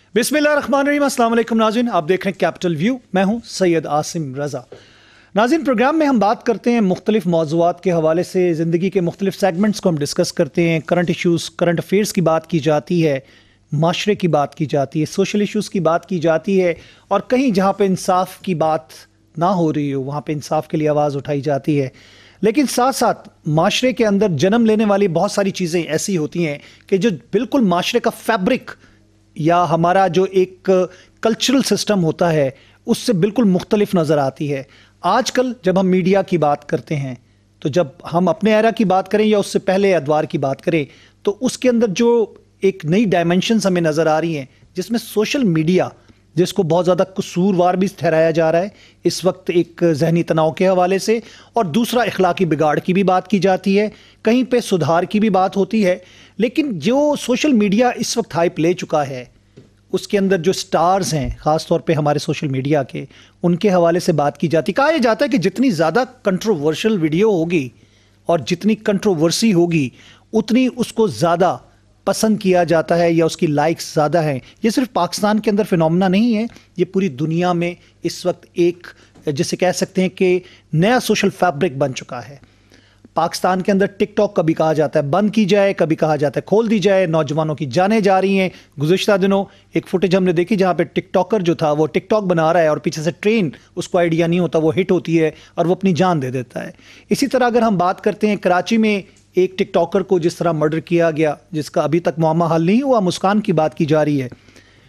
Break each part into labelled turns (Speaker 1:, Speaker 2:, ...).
Speaker 1: बिस्मिल्लाहिर्रहमानिर्रहीम, अस्सलाम वालेकुम नाज़रीन, आप देख रहे हैं कैपिटल व्यू। मैं हूं सैयद आसिम रज़ा। नाज़रीन, प्रोग्राम में हम बात करते हैं मुख्तलिफ मौज़ूआत के हवाले से, ज़िंदगी के मुख्तलिफ सेगमेंट्स को हम डिस्कस करते हैं। करंट इशूज़, करंट अफेयर्स की बात की जाती है, माशरे की बात की जाती है, सोशल इशूज़ की बात की जाती है, और कहीं जहाँ पे इंसाफ की बात ना हो रही हो वहाँ पे इंसाफ के लिए आवाज़ उठाई जाती है। लेकिन साथ साथ माशरे के अंदर जन्म लेने वाली बहुत सारी चीज़ें ऐसी होती हैं कि जो बिल्कुल माशरे का फैब्रिक या हमारा जो एक कल्चरल सिस्टम होता है उससे बिल्कुल मुख्तलिफ नज़र आती है। आजकल जब हम मीडिया की बात करते हैं, तो जब हम अपने एरा की बात करें या उससे पहले अदवार की बात करें, तो उसके अंदर जो एक नई डायमेंशंस हमें नज़र आ रही हैं, जिसमें सोशल मीडिया, जिसको बहुत ज़्यादा कसूरवार भी ठहराया जा रहा है इस वक्त एक जहनी तनाव के हवाले से, और दूसरा इखलाकी बिगाड़ की भी बात की जाती है, कहीं पे सुधार की भी बात होती है। लेकिन जो सोशल मीडिया इस वक्त हाइप ले चुका है, उसके अंदर जो स्टार्स हैं ख़ास तौर पे हमारे सोशल मीडिया के, उनके हवाले से बात की जाती। कहा यह जाता है कि जितनी ज़्यादा कंट्रोवर्शियल वीडियो होगी और जितनी कंट्रोवर्सी होगी उतनी उसको ज़्यादा पसंद किया जाता है या उसकी लाइक्स ज़्यादा हैं। ये सिर्फ पाकिस्तान के अंदर फिनोमेना नहीं है, ये पूरी दुनिया में इस वक्त एक, जिसे कह सकते हैं कि नया सोशल फैब्रिक बन चुका है। पाकिस्तान के अंदर टिकटॉक कभी कहा जाता है बंद की जाए, कभी कहा जाता है खोल दी जाए, नौजवानों की जानें जा रही हैं। गुज़िश्ता दिनों एक फुटेज हमने देखी जहाँ पे टिकटॉकर जो था वो टिकटॉक बना रहा है और पीछे से ट्रेन, उसको आइडिया नहीं होता, वो हिट होती है और वो अपनी जान दे देता है। इसी तरह अगर हम बात करते हैं कराची में एक टिकटॉकर को जिस तरह मर्डर किया गया, जिसका अभी तक मामला हल नहीं हुआ, मुस्कान की बात की जा रही है।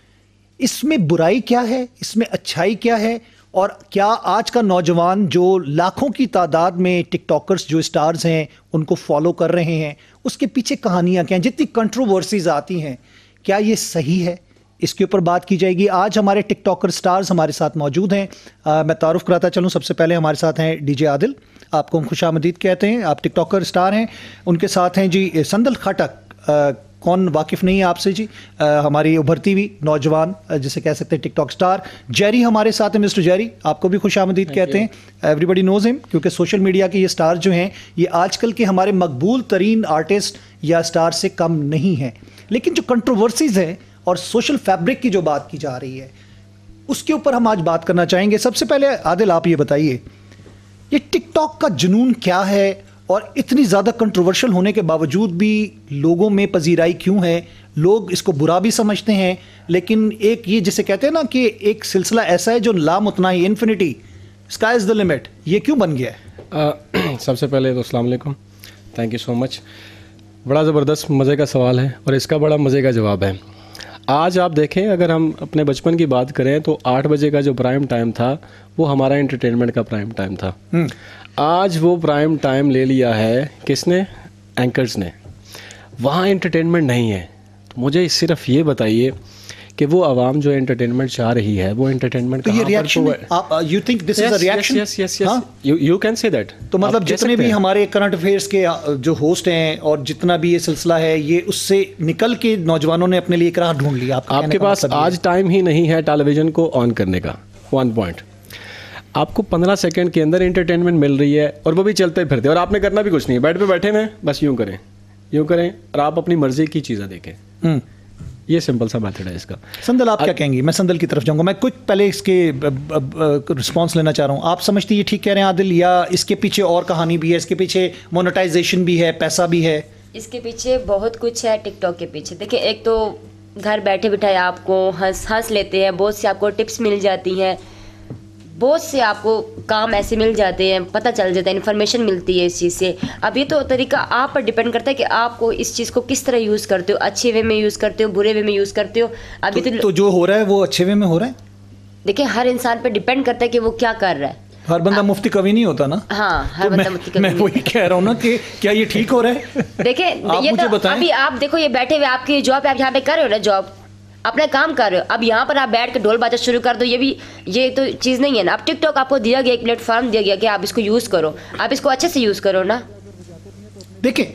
Speaker 1: इसमें बुराई क्या है, इसमें अच्छाई क्या है, और क्या आज का नौजवान जो लाखों की तादाद में टिकटॉकर्स जो स्टार्स हैं उनको फॉलो कर रहे हैं, उसके पीछे कहानियाँ क्या हैं, जितनी कंट्रोवर्सीज आती हैं, क्या ये सही है? इसके ऊपर बात की जाएगी। आज हमारे टिकटॉकर स्टार्स हमारे साथ मौजूद हैं। मैं तारुफ कराता चलूँ, सबसे पहले हमारे साथ हैं डीजे आदिल, आपको हम खुशामदीद कहते हैं, आप टिकटॉकर स्टार हैं। उनके साथ हैं जी संदल खटक, कौन वाकिफ़ नहीं है आपसे जी, हमारी उभरती हुई नौजवान जिसे कह सकते हैं टिकटॉक स्टार। जेरी हमारे साथ है, मिस्टर जेरी, आपको भी खुशामदीद कहते हैं। एवरीबडी नोज़ हिम, क्योंकि सोशल मीडिया के ये स्टार जो हैं ये आजकल के हमारे मकबूल तरीन आर्टिस्ट या स्टार से कम नहीं हैं। लेकिन जो कंट्रोवर्सीज हैं और सोशल फैब्रिक की जो बात की जा रही है, उसके ऊपर हम आज बात करना चाहेंगे। सबसे पहले आदिल आप ये बताइए, ये टिकटॉक का जुनून क्या है और इतनी ज़्यादा कंट्रोवर्शियल होने के बावजूद भी लोगों में पजीराई क्यों है? लोग इसको बुरा भी समझते हैं, लेकिन एक ये जिसे कहते हैं ना कि एक सिलसिला ऐसा है जो लामुतनाही, infinity, sky is the limit, ये क्यों बन गया है?
Speaker 2: सबसे पहले तो अस्सलाम वालेकुम, थैंक यू सो मच। बड़ा ज़बरदस्त मज़े का सवाल है और इसका बड़ा मज़े का जवाब है। आज आप देखें, अगर हम अपने बचपन की बात करें तो 8 बजे का जो प्राइम टाइम था वो हमारा एंटरटेनमेंट का प्राइम टाइम था। आज वो प्राइम टाइम ले लिया है किसने? एंकर्स ने। वहाँ एंटरटेनमेंट नहीं है। तो मुझे सिर्फ ये बताइए कि वो आवाम जो एंटरटेनमेंट चाह रही है वो एंटरटेनमेंट
Speaker 1: तो ये रिएक्शन है? You think this is a reaction?
Speaker 2: Yes, you can say that.
Speaker 1: तो मतलब जितने भी हमारे करंट अफेयर्स के जो होस्ट हैं और जितना भी ये सिलसिला है, ये उससे निकल के नौजवानों ने अपने लिए एक राह ढूंढ लिया।
Speaker 2: आपके पास आज टाइम ही नहीं है टेलीविजन को ऑन करने का। 1 पॉइंट, आपको 15 सेकंड के अंदर एंटरटेनमेंट मिल रही है और वो भी चलते फिरते, और आपने करना भी कुछ नहीं है, बेड पे बैठे हैं, बस यूं करें और आप अपनी मर्जी की चीज़ें देखें। ये सिंपल सा मेथड है इसका।
Speaker 1: संदल आप क्या कहेंगी? मैं संदल की तरफ जाऊंगा। मैं कुछ पहले इसके रिस्पांस लेना चाह रहा हूँ। आप समझती ये ठीक कह रहे हैं आदिल, या इसके पीछे और कहानी भी है? इसके पीछे मोनेटाइजेशन भी है, पैसा भी है?
Speaker 3: इसके पीछे बहुत कुछ है। टिकटॉक के पीछे देखिए, एक तो घर बैठे बिठाए आपको हंस लेते हैं, बहुत सी आपको टिप्स मिल जाती हैं, बहुत से आपको काम ऐसे मिल जाते हैं, पता चल जाता है, इन्फॉर्मेशन मिलती है इस चीज़ से। अब ये तो तरीका आप पर डिपेंड करता है कि आपको इस चीज़ को किस तरह यूज़ करते हो, अच्छे वे में यूज़ करते हो, बुरे वे में यूज़ करते हो। अभी
Speaker 1: तो जो हो रहा है वो अच्छे वे में हो रहा है।
Speaker 3: देखिए, हर इंसान पे डिपेंड करता है कि वो क्या कर रहा है।
Speaker 1: हर बंदा मुफ्ती कवि नहीं होता ना।
Speaker 3: हाँ, हर बंदा मुफ्ती कवि।
Speaker 1: मैं वही कह रहा हूँ ना कि क्या ये ठीक हो रहा है?
Speaker 3: देखिए, ये तो अभी आप देखो, ये बैठे हुए आपकी जॉब आप यहाँ पे कर रहे हो ना, जॉब अपना काम कर रहे हो। अब यहाँ पर आप बैठ के ढोल बाजा शुरू कर दो, ये तो चीज़ नहीं है ना। अब टिकटॉक आपको दिया गया, एक प्लेटफॉर्म दिया गया कि आप इसको यूज़ करो, आप इसको अच्छे से यूज़ करो ना।
Speaker 1: देखिए,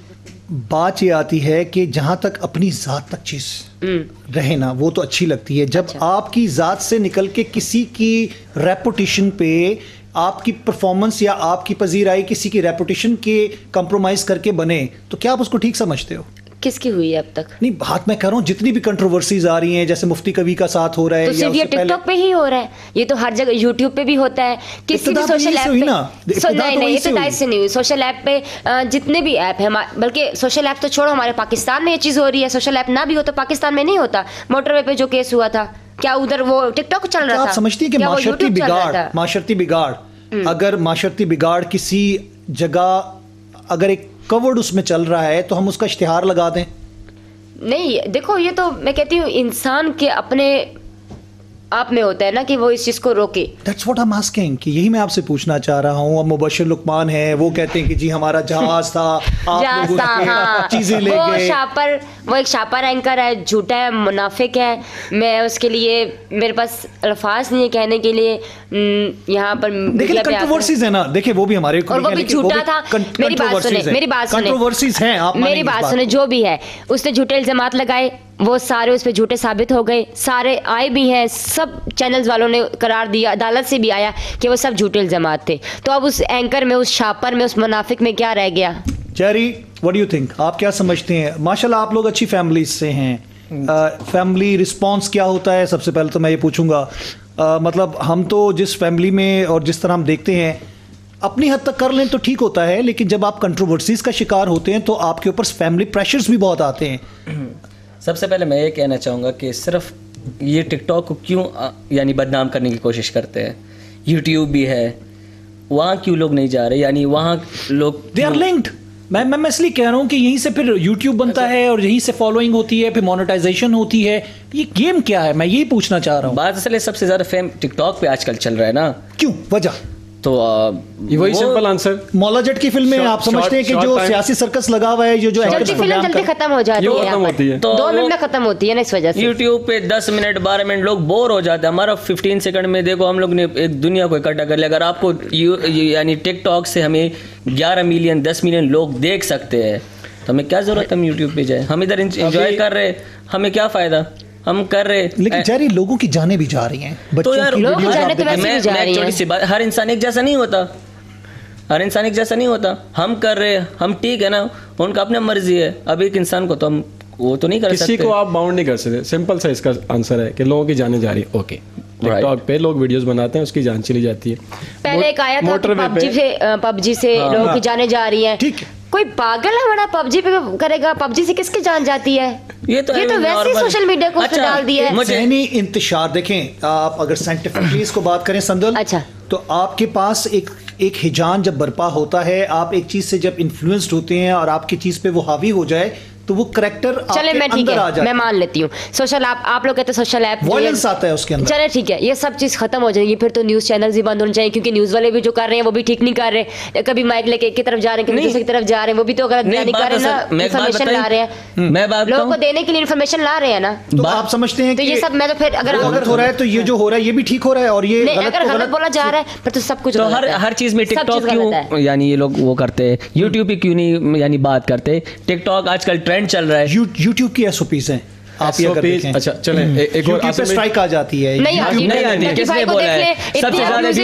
Speaker 1: बात ये आती है कि जहाँ तक अपनी ज़ात तक चीज़ रहे ना, वो तो अच्छी लगती है। जब आपकी ज़ात से निकल के किसी की रेपुटेशन पे, आपकी परफॉर्मेंस या आपकी पजीराई किसी की रेपुटेशन के कंप्रोमाइज़ करके बने, तो क्या आप उसको ठीक समझते हो?
Speaker 3: किसकी हुई है अब तक?
Speaker 1: नहीं, बात मैं कर रहा हूँ जितनी भी कंट्रोवर्सीज आ रही हैं, जैसे मुफ्ती कवी का साथ हो रहा है,
Speaker 3: तो सिर्फ ये टिकटॉक पे ही हो रहा है, ये तो हर जगह यूट्यूब पे भी होता है, किसी भी सोशल ऐप पे। नहीं, इब्तिदा से नहीं हुई, सोशल ऐप पे जितने भी ऐप है, बल्कि सोशल ऐप तो छोड़ो, हमारे पाकिस्तान में ये चीज हो रही है। सोशल ऐप ना भी हो तो पाकिस्तान में नहीं होता। मोटरवे पे जो केस हुआ था, क्या उधर वो टिकटॉक चल रहा था?
Speaker 1: आप समझती है कि माशरती बिगाड़ अगर माशरती बिगाड़ किसी जगह अगर एक कवर्ड उसमें चल रहा है तो हम उसका इश्तिहार लगा दें?
Speaker 3: नहीं, देखो ये तो मैं कहती हूँ इंसान के अपने आप में होता है ना कि वो इस चीज को रोके।
Speaker 1: That's what I'm asking, कि यही मैं आपसे पूछना चाह रहा हूँ। अब मुबशिर लुकमान है, वो कहते हैं कि जी हमारा जहाज था, आप लोग
Speaker 3: हाँ।
Speaker 1: चीजें ले गए।
Speaker 3: वो एक शापर एंकर है, झूठा है, मुनाफिक है। मैं उसके लिए मेरे पास अल्फाज नहीं है कहने के लिए। यहाँ पर
Speaker 1: देखिए कंट्रोवर्सीज है ना, देखिए वो भी हमारे
Speaker 3: और वो भी झूठा था। मेरी बात सुने,
Speaker 1: कंट्रोवर्सीज हैं, आप
Speaker 3: मेरी बात सुने, जो भी है उसने झूठे इल्जामात लगाए, वो सारे उस पर झूठे साबित हो गए। सारे आए भी हैं, सब चैनल्स वालों ने करार दिया, अदालत से भी आया कि वो सब झूठे इल्जामात थे। तो अब उस एंकर में, उस शापर में, उस मुनाफिक में क्या रह गया?
Speaker 1: Cherry, what do you think? आप क्या समझते हैं? माशाल्लाह आप लोग अच्छी फैमिली से हैं। फैमिली रिस्पांस क्या होता है? सबसे पहले तो मैं ये पूछूंगा, मतलब हम तो जिस फैमिली में और जिस तरह हम देखते हैं, अपनी हद तक कर लें तो ठीक होता है, लेकिन जब आप कंट्रोवर्सीज का शिकार होते हैं तो आपके ऊपर फैमिली प्रेशर्स भी बहुत आते हैं।
Speaker 4: सबसे पहले मैं ये कहना चाहूँगा कि सिर्फ ये टिकटॉक को क्यों यानी बदनाम करने की कोशिश करते हैं। यूट्यूब भी है, वहाँ क्यों लोग नहीं जा रहे? यानी वहाँ लोग
Speaker 1: दे आर लिंक्ड। मैं इसलिए कह रहा हूँ कि यहीं से फिर यूट्यूब बनता है और यहीं से फॉलोइंग होती है, फिर मोनेटाइजेशन होती है। ये गेम क्या है, मैं यही पूछना चाह रहा हूँ।
Speaker 4: बात असल सबसे ज़्यादा फेम टिकटॉक पे आजकल चल रहा है ना।
Speaker 1: क्यों, वजह?
Speaker 4: तो
Speaker 2: वही सिंपल आंसर,
Speaker 1: मौला जट की फिल्म में आप समझते हैं कि जो सियासी सर्कस लगा हुआ है, जो
Speaker 3: जल्दी फिल्म जल्दी खत्म हो जाती है, तो 2 मिनट में खत्म होती है ना, इस वजह से
Speaker 4: यूट्यूब पे 10 मिनट 12 मिनट लोग बोर हो जाते हैं। हमारा 15 सेकंड में देखो हम लोग ने एक दुनिया को इकट्ठा कर लिया। अगर आपको यानी टिकटॉक से हमें 11 मिलियन 10 मिलियन लोग देख सकते हैं तो हमें क्या जरूरत है हम यूट्यूब पे जाए? हम इधर एंजॉय कर रहे, हमें क्या फायदा? हम कर रहे,
Speaker 1: लेकिन जारी लोगों की जाने भी जा रही हैं।
Speaker 4: तो यार
Speaker 3: लोग जाने तो वैसे भी जा रही हैं।
Speaker 4: छोटी सी बात, हर इंसान एक जैसा नहीं होता, हर इंसान एक जैसा नहीं होता। हम कर रहे, हम ठीक है ना, उनका अपनी मर्जी है। अब एक इंसान को तो हम वो तो नहीं कर सकते,
Speaker 2: किसी को आप बाउंड नहीं कर सकते। सिंपल सा इसका आंसर है कि लोगों की जाने जा रही है। ओके, टिकटॉक पे लोग वीडियोस बनाते हैं, उसकी जान चली जाती है।
Speaker 3: पहले एक आया था पबजी से लोगों की जाने जा रही है।
Speaker 1: ठीक है,
Speaker 3: कोई पागल है बड़ा पबजी पे करेगा? पबजी से किसकी जान जाती है? ये तो वैसे सोशल मीडिया को डाल दिया है।
Speaker 1: ज़हनी इंतशार देखें आप, अगर साइंटिफिकली इसको बात करें संदल,
Speaker 3: अच्छा,
Speaker 1: तो आपके पास एक हिजान जब बर्पा होता है, आप एक चीज से जब इन्फ्लुएंस्ड होते हैं और आपकी चीज पे वो हावी हो जाए तो वो करैक्टर
Speaker 3: चले, मैं ठीक है, मैं मान लेती हूँ। सोशल आप लोग कहते हैं सोशल ऐप
Speaker 1: वायलेंस आता है उसके अंदर,
Speaker 3: चले ठीक है, ये सब चीज खत्म हो जाएगी। फिर तो न्यूज चैनल्स भी बंद होने चाहिए, क्योंकि न्यूज वाले भी जो कर रहे हैं वो भी ठीक नहीं कर रहे। कभी माइक लेके एक की तरफ जा रहे हैं, कभी दूसरी की तरफ जा रहे हैं, वो भी तो गलत नहीं कर रहे ना, इन्फॉर्मेशन ला रहे हैं।
Speaker 4: मैं बात
Speaker 3: लोगों को देने के लिए इन्फॉर्मेशन ला रहे हैं ना,
Speaker 1: तो आप समझते हैं
Speaker 3: तो ये सब मैं तो फिर अगर
Speaker 1: गलत हो रहा है तो ये जो हो रहा है ये भी ठीक हो रहा है, और ये
Speaker 3: अगर गलत बोला जा रहा है फिर तो सब कुछ
Speaker 4: हर चीज में टिकटॉक क्यों यानी ये लोग वो करते हैं, यूट्यूब पे क्यों नहीं यानी बात करते? टिकटॉक आजकल ट्रेंड चल रहा है।
Speaker 1: यूट्यूब की एसओपीज हैं, आप ये अगर देखें।
Speaker 2: अच्छा चलें, एक और
Speaker 1: पे स्ट्राइक आ जाती है।
Speaker 4: नहीं आती, किसने बोला है? सबसे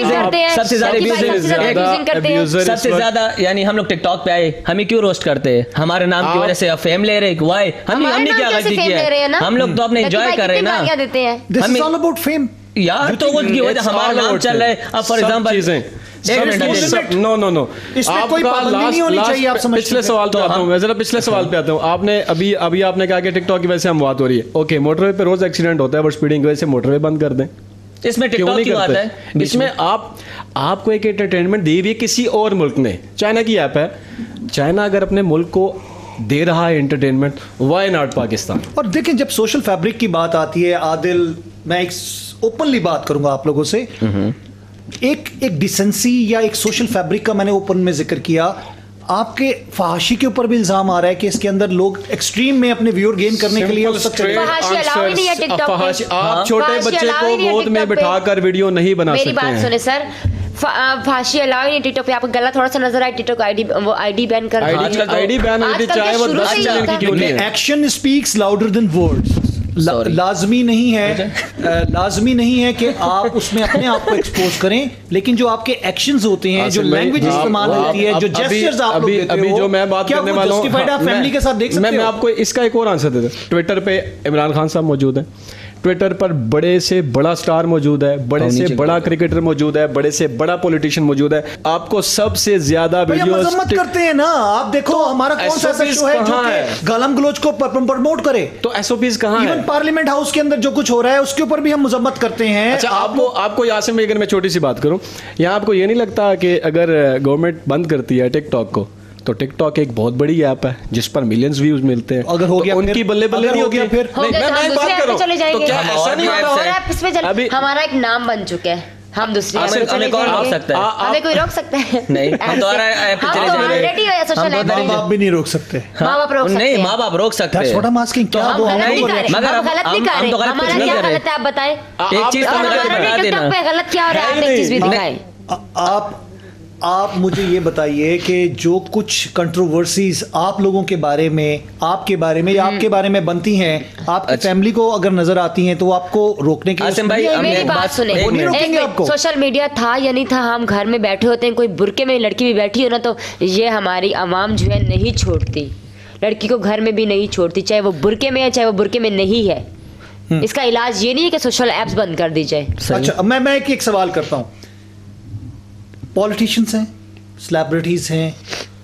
Speaker 4: ज्यादा यानी हम लोग टिकटॉक पे आए, हमें क्यों रोस्ट करते हैं? हमारे नाम की वजह से फेम ले रहे, वाई? हमने क्या गलती की है? हम लोग तो अपने एंजॉय कर रहे हैं ना।
Speaker 1: This is all about fame
Speaker 4: यार, तो उसकी वजह हमारा नाम चल रहा है। अब फॉर एग्जांपल
Speaker 2: नो
Speaker 1: इसमें कोई पाबंदी नहीं होनी चाहिए। आप समझते हैं?
Speaker 2: पिछले सवाल पे आता हूं मैं, जरा पिछले सवाल पे आता हूं। आपने अभी आपने कहा कि टिकटॉक की वजह से हम बात हो रही है। ओके, मोटरवे पे रोज एक्सीडेंट होता है, बट स्पीडिंग की वजह से मोटरवे बंद कर दें।
Speaker 4: इसमें टिकटॉक क्यों आता है?
Speaker 2: इसमें आपको एक एंटरटेनमेंट दी हुई है किसी और मुल्क ने। चाइना की ऐप है, चाइना अगर अपने मुल्क को दे रहा है एंटरटेनमेंट, व्हाई नॉट पाकिस्तान?
Speaker 1: और देखें, जब सोशल फैब्रिक की बात आती है, आदिल, मैं एक ओपनली बात करूंगा आप लोगों से, एक डिसेंसी या एक सोशल फैब्रिक का मैंने ओपन में जिक्र किया। आपके फहाशी के ऊपर भी इल्जाम आ रहा है कि इसके अंदर लोग एक्सट्रीम में अपने व्यूअर गेन करने के लिए
Speaker 2: आप छोटे बच्चे को गोद में बिठाकर वीडियो नहीं बना सकते।
Speaker 3: मेरी बात सुने सर, फांसी अलाउ नहीं टिकटॉक पे। आपको गलत थोड़ा सा नजर आया, टिकटॉक आईडी बैन कर,
Speaker 2: आईडी बैन होती, चाहे वो 10 मिलियन की क्यों नहीं है।
Speaker 1: Action speaks louder than words. लाजमी नहीं है, लाजमी नहीं है कि आप उसमें अपने आप को एक्सपोज करें, लेकिन जो आपके एक्शंस होते हैं, जो लैंग्वेज इस्तेमाल होती है, जो जेस्चर्स आप लोग देते हो,
Speaker 2: जो मैं बात करने वाला हूं,
Speaker 1: आप फैमिली के साथ देख सकते हो।
Speaker 2: मैं आपको इसका एक और आंसर देता हूं। ट्विटर पे इमरान खान साहब मौजूद हैं, ट्विटर पर बड़े से बड़ा स्टार मौजूद है, बड़े से बड़ा क्रिकेटर मौजूद है, बड़े से बड़ा पॉलिटिशियन मौजूद है, आपको सबसे ज्यादा वीडियोस
Speaker 1: मत करते हैं ना आप। देखो तो हमारा कौन सा ऐसा शो है जो कि गालम गलोच को प्रमोट करे?
Speaker 2: तो एसओपीज कहां है?
Speaker 1: इवन पार्लियामेंट हाउस के अंदर जो कुछ हो रहा है उसके ऊपर भी हम मजम्मत करते हैं।
Speaker 2: अच्छा, आपको यासिम भाई, अगर मैं छोटी सी बात करूं, यहाँ आपको ये नहीं लगता कि अगर गवर्नमेंट बंद करती है टिकटॉक को, तो टिकटॉक एक बहुत बड़ी ऐप है जिस पर मिलियंस व्यूज मिलते हैं,
Speaker 1: अगर हो गया
Speaker 2: तो उनकी बल्ले बल्ले नहीं होगी फिर?
Speaker 3: मैं बात कर रहा हूं, तो क्या
Speaker 4: ऐसा नहीं होता?
Speaker 3: अभी हमारा एक नाम बन चुका है, हम दूसरे
Speaker 4: हमें कौन रोक सकता है?
Speaker 3: हमें कोई रोक सकता है?
Speaker 4: नहीं, हम तो ऐप पे चले जाएंगे।
Speaker 1: माँ बाप भी नहीं रोक सकते।
Speaker 3: माँ बाप रोक सकते हैं।
Speaker 4: नहीं, माँ बाप रोक सकते हैं।
Speaker 1: छोटा मास्किंग क्या
Speaker 3: हम गलत नहीं कर रहे,
Speaker 4: मगर
Speaker 3: हम गलत नहीं कर रहे, हमारा क्या गलत है आप बताएं।
Speaker 4: एक चीज तो मुझे बता देना,
Speaker 3: पे गलत क्या हो रहा है, आप एक चीज भी दिखाएं।
Speaker 1: आप मुझे ये बताइए कि जो कुछ कंट्रोवर्सीज आप लोगों के बारे में, आपके बारे में या आपके बारे में बनती हैं, आपकी फैमिली को अगर नजर आती हैं, तो आपको रोकने के लिए
Speaker 3: मेरी बात सुने, सोशल मीडिया था या नहीं था, हम घर में बैठे होते हैं, कोई बुरके में लड़की भी बैठी हो ना, तो ये हमारी आवाम जो है नहीं छोड़ती, लड़की को घर में भी नहीं छोड़ती, चाहे वो बुरके में है चाहे वो बुरके में नहीं है। इसका इलाज ये नहीं है कि सोशल एप्स बंद कर दी जाए।
Speaker 1: अच्छा, मैं एक सवाल करता हूँ। पॉलिटिशियंस हैं, सेलिब्रिटीज हैं,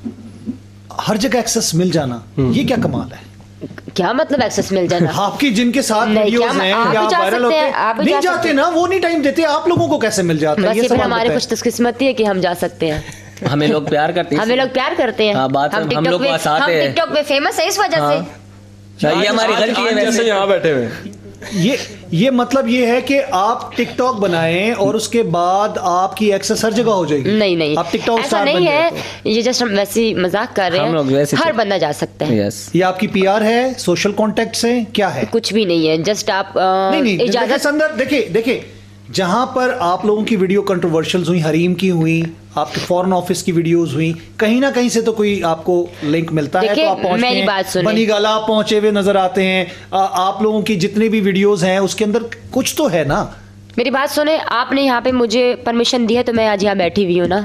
Speaker 1: हर जगह एक्सेस मिल जाना, ये क्या कमाल है?
Speaker 3: क्या मतलब एक्सेस मिल जाना?
Speaker 1: आपकी जिनके साथ वीडियोस हैं या वायरल होते हैं, आप नहीं जाते ना, वो नहीं टाइम देते, आप लोगों को कैसे मिल जाता है? ये
Speaker 3: फिर हमारी खुशकिस्मती है कि हम जा सकते हैं।
Speaker 4: हमें लोग प्यार करते हैं,
Speaker 3: हमें लोग प्यार करते हैं।
Speaker 4: हम टिकटॉक
Speaker 3: पे फेमस है इस वजह से।
Speaker 4: ये हमारी गलती है,
Speaker 2: जैसे यहाँ बैठे हुए।
Speaker 1: ये मतलब ये है कि आप टिकटॉक बनाएं और उसके बाद आपकी एक्सेस हर जगह हो जाएगी?
Speaker 3: नहीं,
Speaker 1: आप टिकटॉक
Speaker 3: ऐसा नहीं है, ये जस्ट हम वैसे मजाक कर रहे हैं, हर बंदा जा सकता है।
Speaker 1: ये आपकी पीआर है, सोशल कॉन्टेक्ट्स है, क्या है?
Speaker 3: कुछ भी नहीं है, जस्ट आप
Speaker 1: नहीं इजाजत अंदर। देखिए जहां पर आप लोगों की वीडियो कंट्रोवर्शियल्स हुई, हरीम की हुई, आपके फॉरेन ऑफिस की वीडियोस हुई, कहीं ना कहीं से तो कोई आपको लिंक मिलता है, तो आप पहुंचते हैं। बनी गाला आप पहुंचे हुए नजर आते हैं। आप लोगों की जितनी भी वीडियोस हैं उसके अंदर कुछ तो है ना।
Speaker 3: मेरी बात सुने, आपने यहाँ पे मुझे परमिशन दी है तो मैं आज यहाँ बैठी हुई हूँ ना।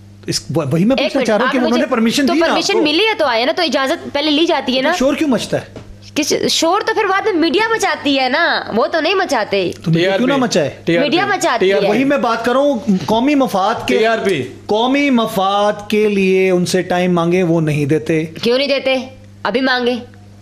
Speaker 1: वही मैं पूछना चाह रहा हूँ कि उन्होंने परमिशन दी,
Speaker 3: परमिशन मिली है तो आए ना, तो इजाजत पहले ली जाती है ना।
Speaker 1: शोर क्यों मचता है?
Speaker 3: किस शोर तो फिर बाद में मीडिया मचाती है ना, वो तो नहीं मचाते।
Speaker 1: तो क्यों ना मचाए?
Speaker 3: मीडिया मचाती है।
Speaker 1: वही मैं बात कर रहा हूँ, कौमी मफाद के कौमी मफाद के लिए उनसे टाइम मांगे, वो नहीं देते।
Speaker 3: क्यों नहीं देते? अभी मांगे,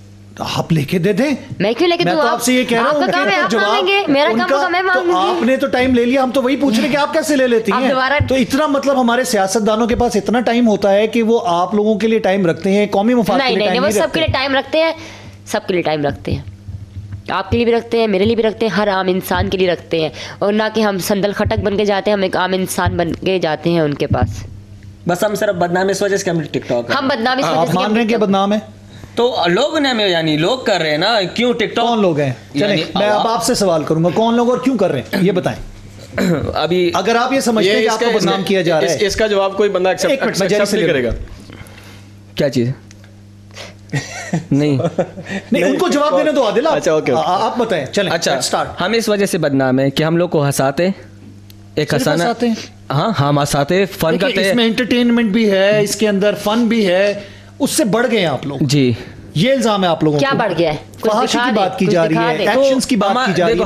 Speaker 1: आप लेके दे दें।
Speaker 3: मैं क्यों लेके दूं?
Speaker 1: मैं तो आपसे ये कह रहा हूँ,
Speaker 3: आप मांगेंगे, मेरा काम होगा मैं मांगूंगी।
Speaker 1: तो आपने तो टाइम ले लिया, हम तो वही पूछ रहे कि आप कैसे ले लेती हैं? तो इतना मतलब हमारे सियासतदानों के पास इतना टाइम होता है कि वो आप लोगों के लिए टाइम रखते हैं, कौमी मफाद के लिए टाइम नहीं,
Speaker 3: वो सबके लिए टाइम रखते हैं, सबके लिए टाइम रखते हैं, आपके लिए भी रखते हैं, मेरे लिए भी रखते हैं, हर आम इंसान के लिए रखते हैं। और ना कि हम संदल खटक बन के जाते हैं, हम एक आम इंसान बन के जाते हैं उनके पास।
Speaker 4: बस हम सिर्फ बदनाम इस वजह से हम टिकटॉक,
Speaker 3: हम बदनाम इस वजह से
Speaker 1: मान रहे हैं कि बदनाम है,
Speaker 4: तो लोग ने हमें, यानी लोग कर रहे हैं ना, क्यों टिकटॉक?
Speaker 1: कौन लोग हैं? चलिए मैं अब आपसे सवाल करूंगा, कौन लोग और क्यों कर रहे हैं ये बताएं।
Speaker 4: अभी
Speaker 1: अगर आप ये समझते हैं कि आपको बदनाम किया जा रहा है,
Speaker 2: इसका जवाब कोई बंदा एक्सेप्ट नहीं करेगा।
Speaker 4: क्या चीज? नहीं
Speaker 1: उनको जवाब देने दो आदिल।
Speaker 2: अच्छा, ओके,
Speaker 1: आप बताएं। चलें,
Speaker 4: अच्छा,
Speaker 1: स्टार्ट।
Speaker 4: हम इस वजह से बदनाम है कि हम लोग को हंसाते, एक हंसाना, हाँ हम हंसाते, फन करते हैं,
Speaker 1: इसमें एंटरटेनमेंट भी है, इसके अंदर फन भी है, उससे बढ़ गए आप लोग
Speaker 4: जी।
Speaker 1: ये इल्जाम है आप लोगों
Speaker 3: क्या बढ़ गया है?
Speaker 1: फहाशी की बात की जा रही है, एक्शंस की बात की जा रही है।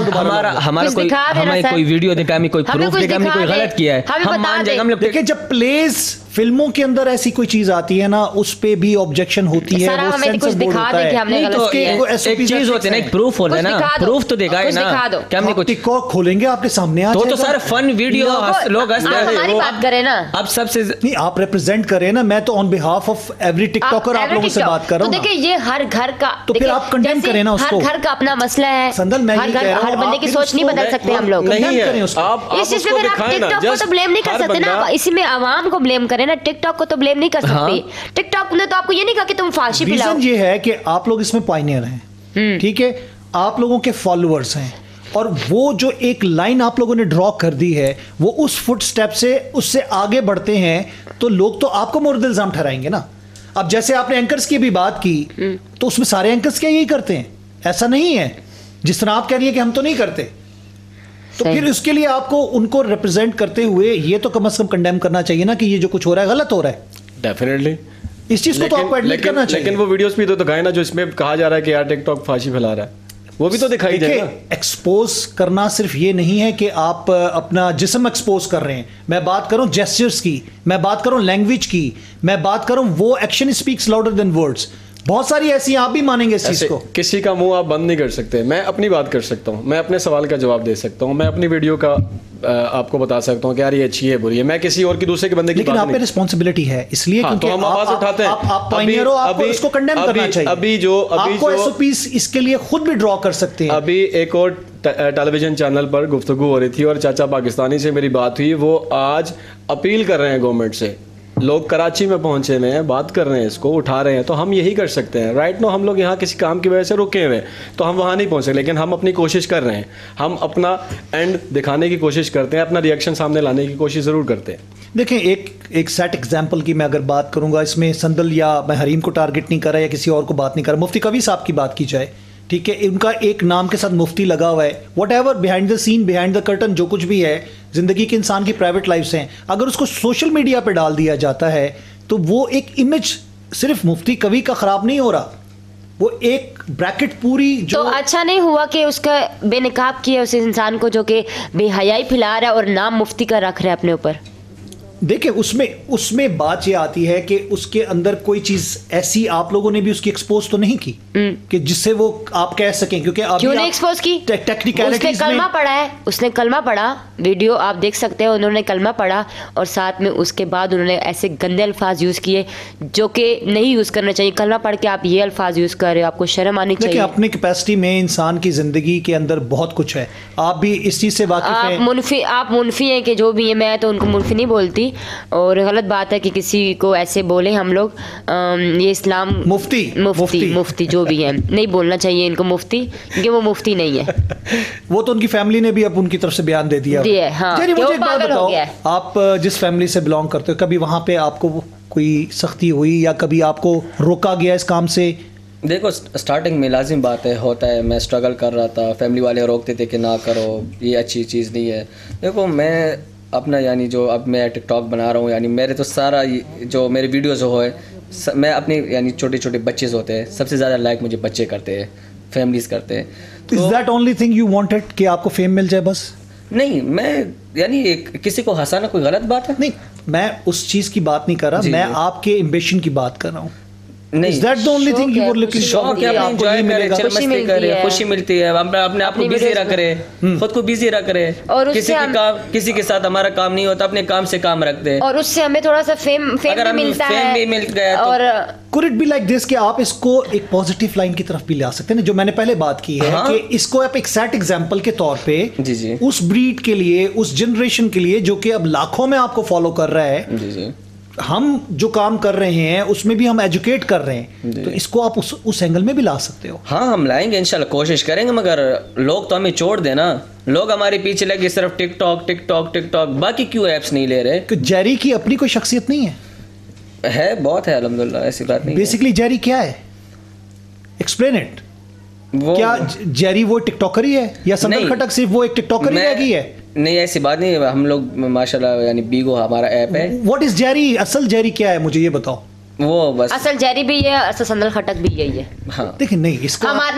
Speaker 4: हमारा कोई वीडियो देखा, हमें कोई प्रूफ देखा, हमने कोई गलत किया है, हम मान जाएंगे। हम लोग
Speaker 1: देखिए, जब प्लेस फिल्मों के अंदर ऐसी कोई चीज आती है ना, उस पे भी ऑब्जेक्शन होती है, वो सेंसर बोर्ड होता है।
Speaker 3: हमने गलत किया है,
Speaker 4: एक चीज होती है ना, एक प्रूफ होता है ना, प्रूफ तो देखा है ना कि हमने कुछ
Speaker 1: टिकटॉक खोलेंगे आपके सामने आ जाएगा,
Speaker 4: तो सर फन वीडियो लोग हंसते हैं।
Speaker 3: हमारी बात करें ना,
Speaker 4: अब सबसे
Speaker 1: नहीं, आप रिप्रेजेंट करें ना, मैं तो on behalf of every TikToker आप लोगों से बात कर रहा हूं।
Speaker 3: तो देखिए, ये हर घर का,
Speaker 1: तो फिर आप कंडेम करें ना उसको।
Speaker 3: हर घर का अपना मसला है
Speaker 1: संदल, मैं
Speaker 3: हर बंदे की सोच नहीं बदल सकते हम लोग।
Speaker 2: नहीं है,
Speaker 3: आप इस चीज में आप टिकटॉक को तो ब्लेम नहीं कर सकते ना, इसी में आवाम को ब्लेम करें ना, टिकटॉक को तो ब्लेम नहीं कर सकते। टिकटॉक ने तो आपको ये नहीं कहा कि तुम फांसी पिलाओ।
Speaker 1: रीजन ये है कि आप लोग इसमें पायनियर हैं, ठीक है, आप लोगों के फॉलोअर्स हैं, और वो जो एक लाइन आप लोगों ने ड्रॉ कर दी है, वो उस फुट स्टेप से उससे आगे बढ़ते हैं, तो लोग तो आपको मोर्द इल्जाम ठहराएंगे ना। अब जैसे आपने एंकर्स की भी बात की, तो उसमें सारे एंकर्स क्या यही करते हैं? ऐसा नहीं है जिस तरह आप कह रही है कि हम तो नहीं करते। तो
Speaker 3: सही।
Speaker 1: फिर उसके लिए आपको उनको रिप्रेजेंट करते हुए ये तो कम से कम कंडेम करना चाहिए ना कि ये जो कुछ हो रहा है गलत हो रहा है।
Speaker 2: डेफिनेटली
Speaker 1: इस चीज को तो आपको एडमिट करना चाहिए।
Speaker 2: लेकिन वो वीडियोस भी तो दिखाए ना जो इसमें कहा जा रहा है कि यार टिकटॉक फांसी फैला रहा है, वो भी तो दिखाई दे ना।
Speaker 1: एक्सपोज करना सिर्फ ये नहीं है कि आप अपना जिस्म एक्सपोज कर रहे हैं। मैं बात करूं जेस्चर्स की, मैं बात करूं लैंग्वेज की, मैं बात करूं वो action speaks louder than words. बहुत सारी ऐसी, आप भी मानेंगे इस चीज को।
Speaker 2: किसी का मुंह आप बंद नहीं कर सकते। मैं अपनी बात कर सकता हूँ, मैं अपने सवाल का जवाब दे सकता हूँ, मैं अपनी वीडियो का आपको बता सकता हूँ कि यार ये अच्छी है बुरी है। मैं किसी और की दूसरे के बंदे की
Speaker 1: लेकिन
Speaker 2: बात
Speaker 1: आप पे रिस्पॉन्सिबिलिटी है इसलिए
Speaker 2: हाँ,
Speaker 1: क्योंकि
Speaker 2: तो हम आवाज उठाते हैं।
Speaker 1: आप पायनियर हो, आपको इसको कंडेम करना चाहिए। आपको एसओपीज इसके लिए खुद भी ड्रॉ कर सकते हैं।
Speaker 2: अभी एक और टेलीविजन चैनल पर गुफ्तगू हो रही थी और चाचा पाकिस्तानी से मेरी बात हुई। वो आज अपील कर रहे हैं गवर्नमेंट से। लोग कराची में पहुंचे हुए हैं, बात कर रहे हैं, इसको उठा रहे हैं। तो हम यही कर सकते हैं। राइट नो हम लोग यहाँ किसी काम की वजह से रुके हुए हैं, तो हम वहाँ नहीं पहुँच सकते, लेकिन हम अपनी कोशिश कर रहे हैं। हम अपना एंड दिखाने की कोशिश करते हैं, अपना रिएक्शन सामने लाने की कोशिश ज़रूर करते हैं।
Speaker 1: देखें, एक सेट एग्जाम्पल की मैं अगर बात करूंगा, इसमें संदल या मैं हरीम को टारगेट नहीं कर रहा या किसी और को बात नहीं कर रहा, मुफ्ती कवी साहब की बात की जाए, ठीक है, उनका एक नाम के साथ मुफ्ती लगा हुआ है। Whatever behind the scene, behind the curtain, जो कुछ भी है जिंदगी के इंसान की प्राइवेट लाइफ्स हैं, अगर उसको सोशल मीडिया पे डाल दिया जाता है तो वो एक इमेज सिर्फ मुफ्ती कवी का खराब नहीं हो रहा, वो एक ब्रैकेट पूरी जो
Speaker 3: तो अच्छा नहीं हुआ कि उसका बेनकाब किया उस इंसान को जो कि बेहयाई फैला रहा है और नाम मुफ्ती का रख रहा है अपने ऊपर।
Speaker 1: देखिए, उसमें बात ये आती है कि उसके अंदर कोई चीज ऐसी आप लोगों ने भी उसकी एक्सपोज तो नहीं की कि जिससे वो आप कह सकें, क्योंकि
Speaker 3: क्यों नहीं एक्सपोज की? उसने कलमा पढ़ा है, उसने कलमा पढ़ा, वीडियो आप देख सकते हैं, उन्होंने कलमा पढ़ा और साथ में उसके बाद उन्होंने ऐसे गंदे अल्फाज यूज किए जो कि नहीं यूज करना चाहिए। कलमा पढ़ के आप ये अल्फाज यूज कर रहे हो, आपको शर्म आनी चाहिए।
Speaker 1: अपनी कैपेसिटी में इंसान की जिंदगी के अंदर बहुत कुछ है, आप भी इस चीज से वाकिफ हैं।
Speaker 3: आप मुनफी हैं कि जो भी है, मैं तो उनको मुनफी नहीं बोलती और गलत बात है कि किसी को ऐसे बोले हम लोग। ये इस्लाम मुफ्ती जो भी है, नहीं बोलना चाहिए इनको मुफ्ती, क्योंकि वो मुफ्ती नहीं है।
Speaker 1: वो तो उनकी फैमिली ने भी अब उनकी तरफ से बयान दे दिया है।
Speaker 3: हाँ,
Speaker 1: मुझे एक बात बताओ, आप जिस फैमिली से बिलोंग करते हो, कभी वहां पे आपको कोई सख्ती हुई या कभी आपको रोका गया इस काम से?
Speaker 4: देखो, स्टार्टिंग में लाजिम बात है, होता है, मैं स्ट्रगल कर रहा था, फैमिली वाले रोकते थे कि ना करो, ये अच्छी चीज़ नहीं है। देखो, मैं अपना यानी जो अब मैं टिकटॉक बना रहा हूँ, यानी मेरे तो सारा जो मेरे वीडियोज़ हो है, मैं अपने यानी छोटे छोटे बच्चे होते हैं, सबसे ज़्यादा लाइक मुझे बच्चे करते हैं, फैमिलीज़ करते हैं।
Speaker 1: Is that only thing you wanted कि आपको फेम मिल जाए बस?
Speaker 4: नहीं, मैं यानी किसी को हंसाना कोई गलत बात है?
Speaker 1: नहीं, मैं उस चीज़ की बात नहीं कर रहा, मैं आपके एम्बिशन की बात कर रहा हूँ।
Speaker 4: नहीं,
Speaker 1: Is that the only thing you were looking for?
Speaker 4: शौक है, अपनी एंजॉय करें, मस्ती करें, खुशी मिलती है, अपने आप को बिजी रख रहे, खुद को बिजी रख रहे, किसी के साथ हमारा काम नहीं होता, अपने काम से काम रखते हैं
Speaker 3: और उससे हमें थोड़ा सा फेम भी मिलता है।
Speaker 4: फेम भी मिल गया
Speaker 3: और
Speaker 1: could it be like this कि आप इसको एक पॉजिटिव लाइन की तरफ भी ला सकते हैं, जो मैंने पहले बात की है कि इसको आप एक सेट एग्जांपल के तौर पे
Speaker 4: जी
Speaker 1: उस ब्रीड के लिए, उस जनरेशन के लिए जो कि अब लाखों में आपको फॉलो कर रहा है,
Speaker 4: जी,
Speaker 1: हम जो काम कर रहे हैं उसमें भी हम एजुकेट कर रहे हैं, तो इसको आप उस एंगल में भी ला सकते हो।
Speaker 4: हाँ, हम लाएंगे इंशाल्लाह, कोशिश करेंगे, मगर लोग तो हमें छोड़ देना, लोग हमारे पीछे लगे सिर्फ टिकटॉक टिकटॉक टिकटॉक, बाकी क्यों ऐप्स नहीं ले रहे?
Speaker 1: कि जेरी की अपनी कोई शख्सियत नहीं
Speaker 4: है बहुत है अल्हम्दुलिल्लाह, ऐसी बात नहीं।
Speaker 1: बेसिकली जेरी क्या है, एक्सप्लेन इट। क्या जेरी वो टिकटॉकर ही है या संदल खटक सिर्फ वो एक टिकटॉकर ही रह गई है?
Speaker 4: नहीं, ऐसी बात नहीं, हम लोग माशाल्लाह यानी बीगो हमारा ऐप है।
Speaker 1: व्हाट इज जेरी, असल जेरी क्या है मुझे ये बताओ।
Speaker 4: वो बस
Speaker 3: असल जेरी भी है, असल संदल खटक भी यही है।
Speaker 4: हाँ,
Speaker 1: देखिए, नहीं इसको
Speaker 3: हम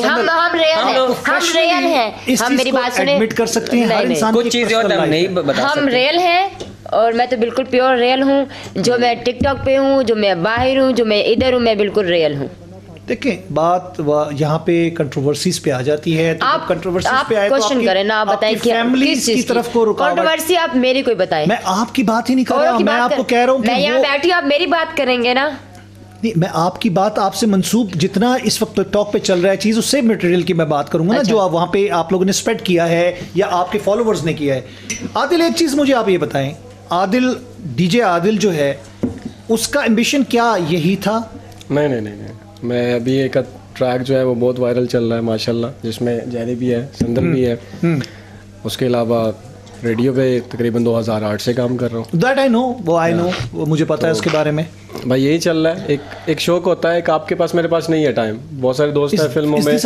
Speaker 3: रियल हैं, हम मेरी बात सुने,
Speaker 1: एडमिट कर सकते हैं, हर इंसान
Speaker 4: कुछ चीजें होता है हम नहीं बता सकते।
Speaker 3: हम रियल हैं और मैं तो बिल्कुल प्योर रियल हूँ, जो मैं टिकटॉक पे हूँ, जो मैं बाहर हूँ, जो मैं इधर हूँ, मैं बिल्कुल रियल हूँ।
Speaker 1: देखिए, बात यहाँ पे कंट्रोवर्सीज पे आ जाती है, तो
Speaker 3: आप
Speaker 1: कंट्रोवर्सीज पे आए तो
Speaker 3: क्वेश्चन करें ना, आप बताएं कि
Speaker 1: फैमिलीज की तरफ को रुकावट।
Speaker 3: कंट्रोवर्सी आप मेरी कोई बताएं।
Speaker 1: मैं आपकी बात ही नहीं कर रहा, मैं आपको कह रहा हूँ
Speaker 3: मैं यहाँ बैठी हूँ, आप मेरी बात करेंगे ना।
Speaker 1: नहीं, मैं आपकी बात आपसे मंसूब जितना इस वक्त टिकटॉक पे चल रहा है चीज, उससे मटेरियल की मैं बात करूंगा ना, जो आप वहाँ पे आप लोगों ने स्प्रेड किया है या आपके फॉलोवर्स ने किया है। आदिल, एक चीज मुझे आप ये बताएं, आदिल, डीजे आदिल जो है, उसका एम्बिशन क्या यही था?
Speaker 2: नहीं, मैं अभी एक ट्रैक जो है वो बहुत वायरल चल रहा है माशाल्लाह, जिसमें जैरी भी है, संदल भी है, उसके अलावा रेडियो पे तकरीबन 2008 से काम कर रहा हूँ।
Speaker 1: दैट आई नो, वो आई नो, वो मुझे पता है उसके बारे में।
Speaker 2: भाई यही चल रहा है, एक शौक होता है, एक आपके पास मेरे पास नहीं है टाइम। बहुत सारे दोस्त हैं फिल्मों में,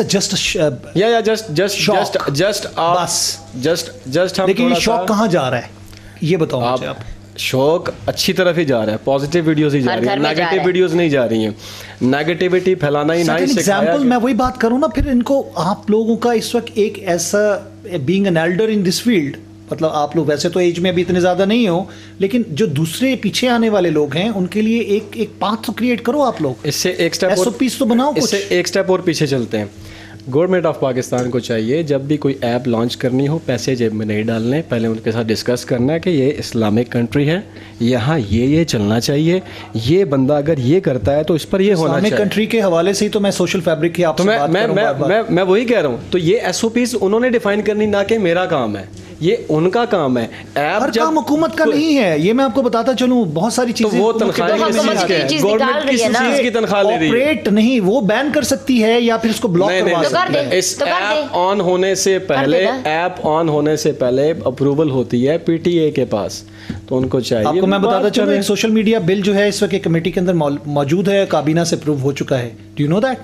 Speaker 2: जस्ट हम,
Speaker 1: लेकिन ये शौक कहाँ जा रहा है ये बताओ मुझे आप।
Speaker 2: शौक अच्छी तरफ ही जा रहा है, पॉजिटिव वीडियोस ही जा रही है, नेगेटिव वीडियोस नहीं जा रही हैं। नेगेटिविटी फैलाना ही नहीं सिखाया।
Speaker 1: एग्जांपल मैं वही बात करूं ना, फिर इनको आप लोगों का इस वक्त एक ऐसा, being an elder in this field, मतलब आप लोग वैसे तो एज में अभी इतने ज़्यादा नहीं हो, लेकिन जो दूसरे पीछे आने वाले लोग हैं उनके लिए एक पाथ तो क्रिएट करो आप लोग।
Speaker 2: इससे एक स्टेप
Speaker 1: SOPs तो बनाओ,
Speaker 2: इससे एक स्टेप और पीछे चलते हैं। गवर्नमेंट ऑफ पाकिस्तान को चाहिए जब भी कोई ऐप लॉन्च करनी हो, पैसे जेब में नहीं डालने, पहले उनके साथ डिस्कस करना है कि ये इस्लामिक कंट्री है, यहाँ ये चलना चाहिए, ये बंदा अगर ये करता है तो इस पर ये होना चाहिए।
Speaker 1: इस्लामिक कंट्री के हवाले से ही तो मैं सोशल फैब्रिक की आपसे बात कर रहा हूं।
Speaker 2: मैं वही कह रहा हूँ, तो ये SOPs उन्होंने डिफाइन करनी, ना कि मेरा काम है, ये उनका काम है। ऐप
Speaker 1: हर काम हुकूमत का नहीं है, ये मैं आपको बताता चलूं, बहुत सारी चीजें
Speaker 2: तो वो तनख्वाह
Speaker 3: गवर्नमेंट किस चीज
Speaker 2: की तनख्वाह ले रही है?
Speaker 1: ऑपरेट नहीं, वो बैन कर सकती है या फिर उसको ब्लॉक करवा सकती है।
Speaker 2: इस ऐप ऑन होने से पहले, ऐप ऑन होने से पहले अप्रूवल होती है PTA के पास, तो उनको चाहिए।
Speaker 1: आपको मैं बताता चलूं, एक सोशल मीडिया बिल जो है इस वक्त कमेटी के अंदर मौजूद है, काबीना से अप्रूव हो चुका है। Do you know that?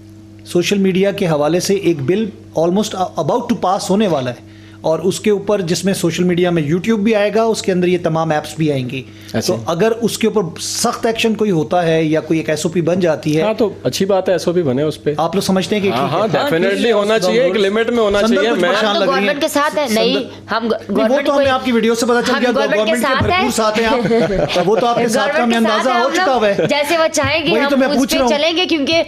Speaker 1: Social media के हवाले से एक bill almost about to pass होने वाला है, और उसके ऊपर जिसमें सोशल मीडिया में YouTube भी आएगा, उसके अंदर ये तमाम ऐप्स भी आएंगी। तो अगर उसके ऊपर सख्त एक्शन कोई होता है या कोई एक SOP बन जाती है,
Speaker 2: हाँ तो अच्छी बात है, SOP बने उस पे।
Speaker 1: आप लोग समझते हैं कि
Speaker 2: हाँ डेफिनेटली होना चाहिए, एक लिमिट में होना चाहिए।
Speaker 3: मैं गवर्नमेंट के साथ है, नहीं हम
Speaker 1: वो तो हमें आपकी वीडियो से पता चल गया, गवर्नमेंट के भरपूर साथ हैं आप, वो तो आपके साथ का हमें अंदाजा हो चुका है।
Speaker 3: जैसे वो चाहेंगे हम उस पे चलेंगे,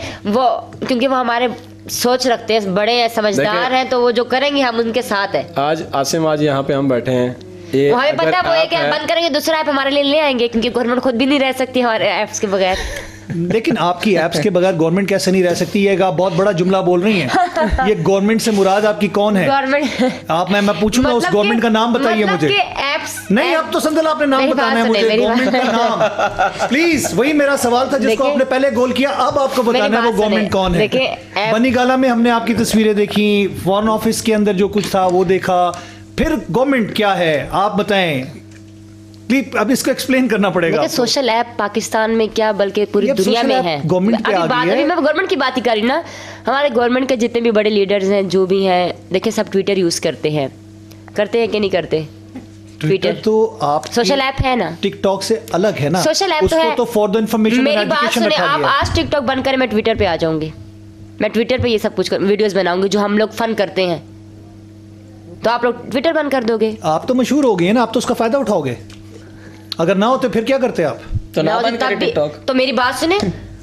Speaker 3: क्योंकि वो हमारे सोच रखते हैं, बड़े हैं, समझदार हैं, तो वो जो करेंगे हम उनके साथ है।
Speaker 2: आज आसिम, आज यहाँ पे हम बैठे हैं,
Speaker 3: हमें पता है वो एक ऐप बंद करेंगे, दूसरा ऐप हमारे लिए ले आएंगे, क्योंकि गवर्नमेंट खुद भी नहीं रह सकती हमारे ऐप्स के बगैर।
Speaker 1: लेकिन आपकी ऐप्स के बगैर गवर्नमेंट कैसे नहीं रह सकती? ये आप बहुत बड़ा जुमला बोल रही हैं। ये गवर्नमेंट से मुराद आपकी कौन है?
Speaker 3: गवर्नमेंट
Speaker 1: आप, मैं पूछूंगा उस गवर्नमेंट का नाम बताइए मुझे। नहीं, अब तो संदल आपने नाम बताना है मुझे, गवर्नमेंट का नाम प्लीज। वही मेरा सवाल था जिसको आपने पहले गोल किया, अब आपको बताना है वो गवर्नमेंट कौन है। बनी गाला में हमने आपकी तस्वीरें देखी, फॉरेन ऑफिस के अंदर जो कुछ था वो देखा, फिर गवर्नमेंट क्या है आप बताएं। अब इसको एक्सप्लेन करना पड़ेगा।
Speaker 3: सोशल ऐप पाकिस्तान में क्या बल्कि पूरी दुनिया में है।
Speaker 1: गवर्नमेंट पे आ गई है।
Speaker 3: अभी मैं गवर्नमेंट की बात ही कर रही ना, हमारे गवर्नमेंट के जितने भी बड़े लीडर्स हैं, जो भी हैं, देखिए सब ट्विटर यूज करते हैं कि नहीं करते?
Speaker 1: ट्विटर तो आप
Speaker 3: सोशल ऐप है ना,
Speaker 1: टिकटॉक से अलग है ना,
Speaker 3: सोशल ऐप
Speaker 1: उसको तो फॉर द इंफॉर्मेशन
Speaker 3: मेरी बात सुने, आप आज टिकटॉक बंद करें, मैं ट्विटर पे आ जाऊंगी, मैं ट्विटर पे ये सब कुछ वीडियोस बनाऊंगी जो हम लोग फन करते हैं, तो आप लोग ट्विटर बंद कर दोगे? आप
Speaker 1: तो मशहूर हो गए हैं ना, आप तो उसका फायदा उठाओगे। अगर ना होते फिर क्या करते आप?
Speaker 4: तो ना बंद करें टिकटॉक।
Speaker 3: तो मेरी बात सुने,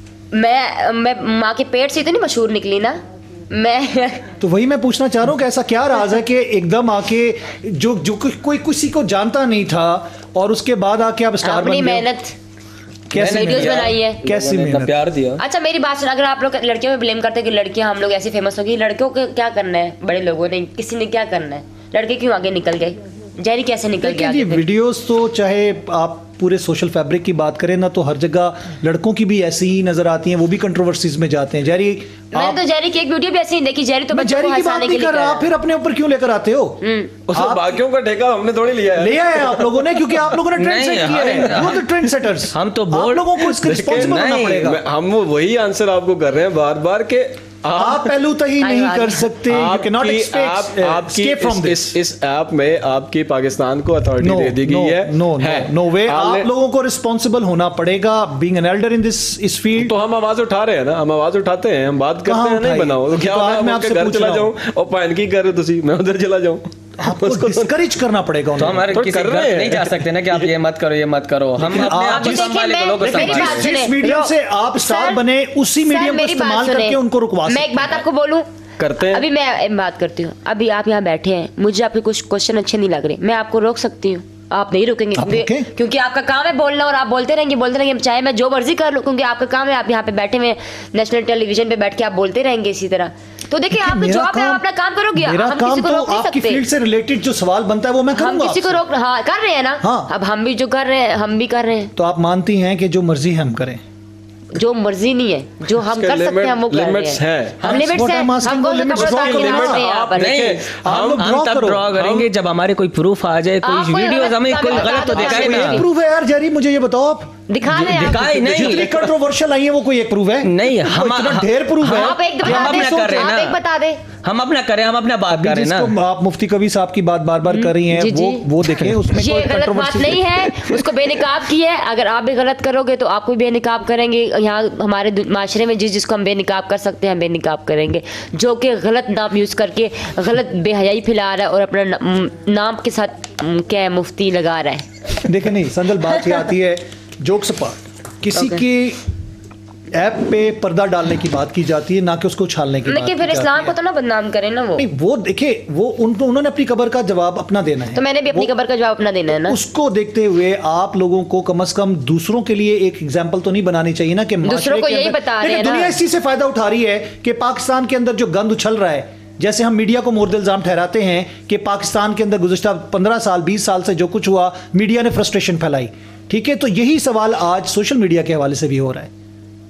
Speaker 3: मैं माँ के पेट से इतनी मशहूर निकली ना, मैं
Speaker 1: तो वही मैं पूछना चाह रहा हूँ कि ऐसा क्या राज है कि एकदम आके जो कोई किसी को जानता नहीं था और उसके बाद आके आप स्टार बन गए?
Speaker 3: मेहनत, कैसे वीडियोस बनाई है,
Speaker 1: कैसे मेहनत,
Speaker 4: प्यार दिया।
Speaker 3: अच्छा मेरी बात सुन, अगर आप लोग लड़कियों में ब्लेम करते हैं कि लड़कियां हम लोग ऐसी फेमस होगी, लड़कियों को क्या करना है? बड़े लोगों ने, किसी ने क्या करना है? लड़के क्यों आगे निकल गए? जैरी कैसे निकल गया?
Speaker 1: वीडियोस तो चाहे आप पूरे सोशल फैब्रिक की बात करें ना, तो हर जगह लड़कों की भी ऐसी ही नजर आती हैं, वो भी कंट्रोवर्सीज में जाते हैं। जैरी,
Speaker 3: मैंने तो जैरी की एक वीडियो भी ऐसी नहीं देखी। जैरी तो बच्चों को हंसाने के लिए कर रहा,
Speaker 1: फिर अपने ऊपर क्यों लेकर आते हो?
Speaker 2: बाकियों का ठेका हमने थोड़ी लिया है,
Speaker 1: लिया है आप लोगों ने, क्योंकि आप लोगों ने ट्रेंड सेट किया है। वो तो ट्रेंड सेटर्स,
Speaker 4: हम तो
Speaker 1: आप लोगों को इसका रिस्पांसिबल होना पड़ेगा।
Speaker 2: हम वही आंसर आपको कर रहे हैं बार बार के
Speaker 1: आप पहलू तही नहीं कर सकते।
Speaker 2: इस ऐप में आपकी पाकिस्तान को अथॉरिटी दे दी गई है।
Speaker 1: नो वे, आप लोगों को रिस्पॉन्सिबल होना पड़ेगा बीइंग एन एल्डर इन इस फील्ड।
Speaker 2: तो हम आवाज उठा रहे हैं ना, हम आवाज उठाते हैं, हम बात करते हैं, नहीं बनाओ। क्या मैं आपके घर चला जाऊं और पैन की कर रहे हो, मैं उधर चला जाऊं?
Speaker 1: आपको डिस्करेज करना पड़ेगा।
Speaker 4: तो हमारे किसी घर नहीं जा सकते ना कि आप ये मत करो, ये मत करो। हम अपने आप को संभाले, लोगों को संभाले।
Speaker 1: जिस मीडियम से आप स्टार बने, उसी मीडियम को इस्तेमाल करके उनको रुकवा सकते हैं।
Speaker 3: मैं एक बात आपको बोलूं,
Speaker 2: करते हैं।
Speaker 3: अभी मैं बात करती हूँ, अभी आप यहाँ बैठे हैं, मुझे आपके कुछ क्वेश्चन अच्छे नहीं लग रहे, मैं आपको रोक सकती हूँ, आप नहीं रुकेंगे क्योंकि आपका काम है बोलना, और आप बोलते रहेंगे, चाहे मैं जो मर्जी कर लूं, क्योंकि आपका काम है। आप यहाँ पे बैठे हुए नेशनल टेलीविजन पे बैठ के आप बोलते रहेंगे इसी तरह। तो देखिए आपका जॉब है, आप अपना काम करोगे, हम किसी को रोक नहीं सकते।
Speaker 1: फील्ड से रिलेटेड जो सवाल बनता है वो मैं करूंगा,
Speaker 3: हम किसी को रोक कर रहे हैं ना। अब हम भी जो कर रहे हैं, हम भी कर रहे हैं।
Speaker 1: तो आप मानती हैं कि जो मर्जी हम करें?
Speaker 3: जो मर्जी नहीं है, जो हम कर सकते हैं हम वो कर रहे हैं। हम लिमिट्स हैं, हम कौन सा ड्रॉ कर रहे हैं यहाँ पर?
Speaker 4: नहीं, हम तब ड्रॉ करेंगे जब हमारे कोई प्रूफ आ जाए, कोई वीडियोस हमें कोई गलत तो दिखाए ना।
Speaker 1: प्रूफ है यार जेरी, मुझे ये बताओ आप
Speaker 3: दिखाए
Speaker 1: नहीं, जितनी कंट्रोवर्शियल आई है वो कोई एक प्रूफ है
Speaker 4: नहीं, हम
Speaker 1: ढेर प्रूफ है।
Speaker 3: आप एक कर रहे हैं ना, आप एक बता दे,
Speaker 4: हम अपना करें, हम अपना बात कर रहे हैं ना।
Speaker 1: आप मुफ्ती कबीर साहब की बात बार बार कर रही हैं, वो देखें, उसमें
Speaker 3: ये गलत बात नहीं है, उसको बेनिकाब की है। अगर आप भी गलत करोगे तो आपको भी बेनिकाब करेंगे। यहाँ हमारे माशरे में जिसको हम बेनिकाब कर सकते हैं हम बेनिकाब करेंगे। जो कि गलत नाम यूज करके गलत बेहयाई फैला रहा है और अपना नाम के साथ क्या है मुफ्ती लगा रहा है।
Speaker 1: देखिए नहीं संदल, बात ये आती है जोक्स अपार्ट, किसी की ऐप पे पर्दा डालने की बात की जाती है, ना कि उसको उछालने की।
Speaker 3: लेकिन फिर इस्लाम को तो ना बदनाम करें ना।
Speaker 1: वो देखे, वो उन्होंने अपनी कब्र का जवाब अपना देना है,
Speaker 3: तो मैंने भी अपनी कब्र का जवाब अपना देना है ना।
Speaker 1: उसको देखते हुए आप लोगों को कम से कम दूसरों के लिए एक एग्जांपल तो नहीं बनानी चाहिए ना कि
Speaker 3: दूसरों को यही बता रहे हैं ना।
Speaker 1: दुनिया इस चीज से फायदा उठा रही है कि पाकिस्तान के अंदर जो गंद उछल रहा है, जैसे हम मीडिया को मोर्द इल्जाम ठहराते हैं कि पाकिस्तान के अंदर गुज़श्ता 15 साल 20 साल से जो कुछ हुआ, मीडिया ने फ्रस्ट्रेशन फैलाई, ठीक है, तो यही सवाल आज सोशल मीडिया के हवाले से भी हो रहा है।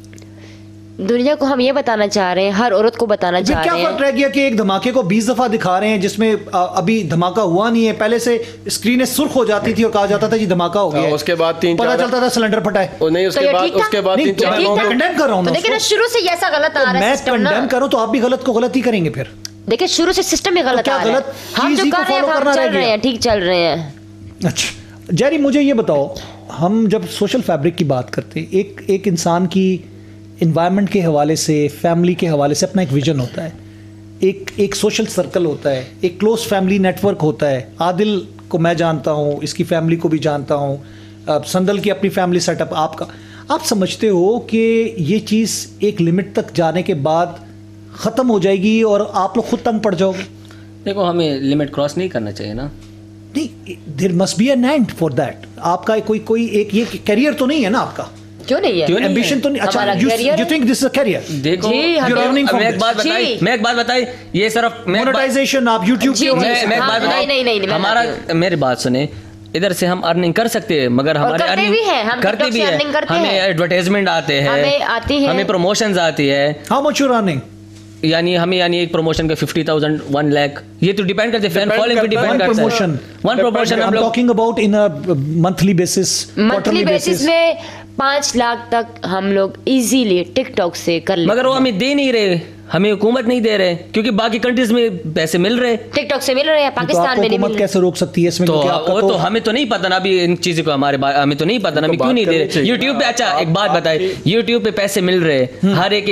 Speaker 3: दुनिया को हम ये बताना चाह रहे हैं, हर औरत को बताना चाह रहे हैं।
Speaker 1: क्या फर्क रह गया कि एक धमाके को 20 दफा दिखा रहे हैं जिसमें अभी धमाका हुआ नहीं है। पहले से स्क्रीनें सुर्ख हो जाती थी और कहा जाता था जी धमाका हो गया,
Speaker 2: उसके बाद पता
Speaker 1: चलता था सिलेंडर फटा है।
Speaker 2: नहीं, उसके बाद 3-4
Speaker 1: लोग कंडेम कर रहा हूं,
Speaker 3: लेकिन शुरू से ऐसा गलत आ रहा है।
Speaker 1: मैं कंडेम करूं तो आप भी गलत को गलत ही करेंगे फिर।
Speaker 3: देखिए शुरू से सिस्टम में गलत आ रहा है, हम जो कर रहे हैं हम चल रहे हैं, ठीक चल रहे हैं।
Speaker 1: अच्छा जेरी, मुझे ये बताओ, हम जब सोशल फैब्रिक की बात करते हैं, एक इंसान की इन्वायरमेंट के हवाले से, फैमिली के हवाले से अपना एक विजन होता है, एक सोशल सर्कल होता है, एक क्लोज फैमिली नेटवर्क होता है। आदिल को मैं जानता हूँ, इसकी फैमिली को भी जानता हूँ, संदल की अपनी फैमिली सेटअप, आपका। आप समझते हो कि ये चीज़ एक लिमिट तक जाने के बाद ख़त्म हो जाएगी और आप लोग खुद तंग पड़ जाओगे?
Speaker 4: देखो, हमें लिमिट क्रॉस नहीं करना चाहिए ना।
Speaker 1: नहीं, there must be an end for that. आपका कोई एक ये कैरियर तो नहीं है ना आपका?
Speaker 3: क्यों नहीं है?
Speaker 1: एम्बिशन तो नहीं। अच्छा, you think this is a career?
Speaker 4: देखो, मैं एक बात बताई, ये सिर्फ
Speaker 1: मोनेटाइजेशन आप YouTube के,
Speaker 4: मैं एक बात बताई, हमारा, मेरी बात सुने, इधर से हम अर्निंग कर सकते हैं, मगर हमारे अर्निंग करते भी है, हमें एडवर्टाइजमेंट आते हैं,
Speaker 3: हमें आती है,
Speaker 4: हमें प्रमोशंस आती है।
Speaker 1: How much you earning?
Speaker 4: यानी एक प्रमोशन का 50,000 1 लाख, ये तो डिपेंड करते हैं, फैन फॉलोइंग पे डिपेंड करता है। वन प्रमोशन हम लोग
Speaker 1: talking about in a monthly basis,
Speaker 3: monthly basis में 5 लाख तक हम लोग इजीली टिकटॉक से कर लेते,
Speaker 4: मगर वो हमें दे नहीं रहे, हमें हुकूमत नहीं दे रहे, क्योंकि बाकी कंट्रीज में पैसे मिल रहे,
Speaker 3: टिकटॉक से मिल रहे हैं, पाकिस्तान में नहीं मिल रहे।
Speaker 1: कैसे रोक सकती है इसमें?
Speaker 4: तो वो तो हमें तो नहीं पता ना अभी इन चीजों को, हमें तो नहीं पता ना, क्यों नहीं दे रहे यूट्यूब पे। अच्छा एक बात बताए, यूट्यूब पे पैसे मिल रहे, हर एक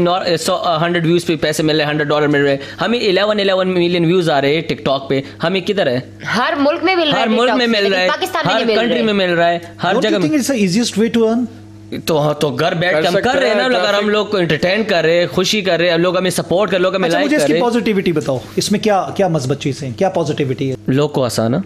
Speaker 4: 100 व्यूज पे पैसे मिल रहे, $100 मिल रहे, हमें 11 मिलियन व्यूज आ रहे हैं टिकटॉक पे। हमें किधर है?
Speaker 3: हर मुल्क में मिल रहा है,
Speaker 4: हर मुल्क में मिल रहा है, हर कंट्री में मिल रहा है, हर जगह में।
Speaker 1: It's the easiest way to earn.
Speaker 4: तो घर बैठ के हम कर रहे हैं ना, अगर हम लोग को एंटरटेन कर रहे हैं, खुशी कर रहे हैं, लोग हमें सपोर्ट कर, लोग हमें लाइक कर रहे हैं।
Speaker 1: मुझे इसकी पॉजिटिविटी बताओ, इसमें क्या मस्बत चीज़ है, क्या पॉजिटिविटी है?
Speaker 4: लोग को आसाना,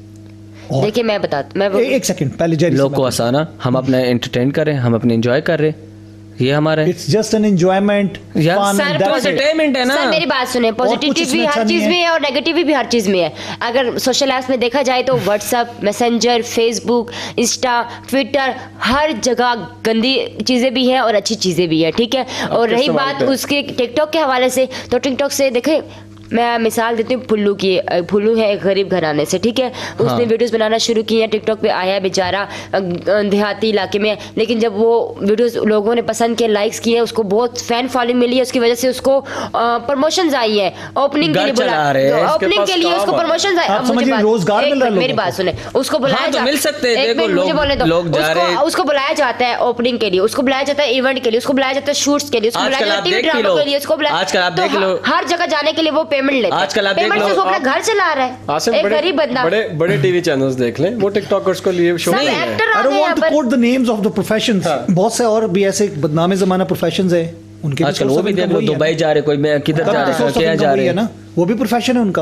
Speaker 3: देखिए मैं बताता,
Speaker 1: एक सेकंड पहले जेरी,
Speaker 4: लोग को आसाना, हम अपना एंटरटेन कर रहे हैं, हम अपने एंजॉय कर रहे हैं, ये हमारा
Speaker 1: it's just an enjoyment,
Speaker 4: entertainment है ना।
Speaker 3: सर मेरी बात सुने, पॉजिटिविटी भी हर चीज में है और नेगेटिव भी हर चीज में है। अगर सोशल ऐप्स में देखा जाए तो WhatsApp, Messenger, Facebook, Insta, Twitter, हर जगह गंदी चीजें भी हैं और अच्छी चीजें भी है, ठीक है। और रही बात उसके टिकटॉक के हवाले से, तो टिकटॉक से देखे, मैं मिसाल देती हूँ फुल्लू की। फुल्लू है एक गरीब घराने से, ठीक है, उसने वीडियोस बनाना शुरू की हैं, टिकटॉक पे आया बेचारा देहाती इलाके में, लेकिन जब वो वीडियोस लोगों ने पसंद किए, लाइक्स किए, उसको बहुत फैन फॉलोइंग मिली है, उसकी वजह से उसको प्रमोशंस आई है, ओपनिंग के लिए बुलाया, ओपनिंग के लिए उसको प्रमोशंस आई।
Speaker 1: रोजगार मिल रहा है,
Speaker 3: मेरी बात सुने, उसको बुलाया
Speaker 4: मिल सकते हैं, देखो लोग
Speaker 3: उसको बुलाया जाता है ओपनिंग के लिए, उसको बुलाया जाता है इवेंट के लिए, उसको बुलाया जाता है शूट्स के लिए, उसको बुलाया जाता है टीवी ड्रामा के लिए, उसको बुलाया, हर जगह जाने के लिए वो पेमेंट लेता है।
Speaker 4: आजकल आप देख लो,
Speaker 3: वो अपना घर चला रहा है, एक गरीब बंदा।
Speaker 2: बड़े टीवी चैनल्स देख लें, वो टिकटॉकर्स को लिए शो नहीं है।
Speaker 1: I don't want to quote the names of the professions. बहुत से और भी ऐसे बदनामे ज़माना प्रोफेशंस है, उनके
Speaker 4: आजकल वो भी देख लो, दुबई जा रहे, कोई किधर जा रहे, क्या जा रहे हैं ना,
Speaker 1: वो भी प्रोफेशन है उनका।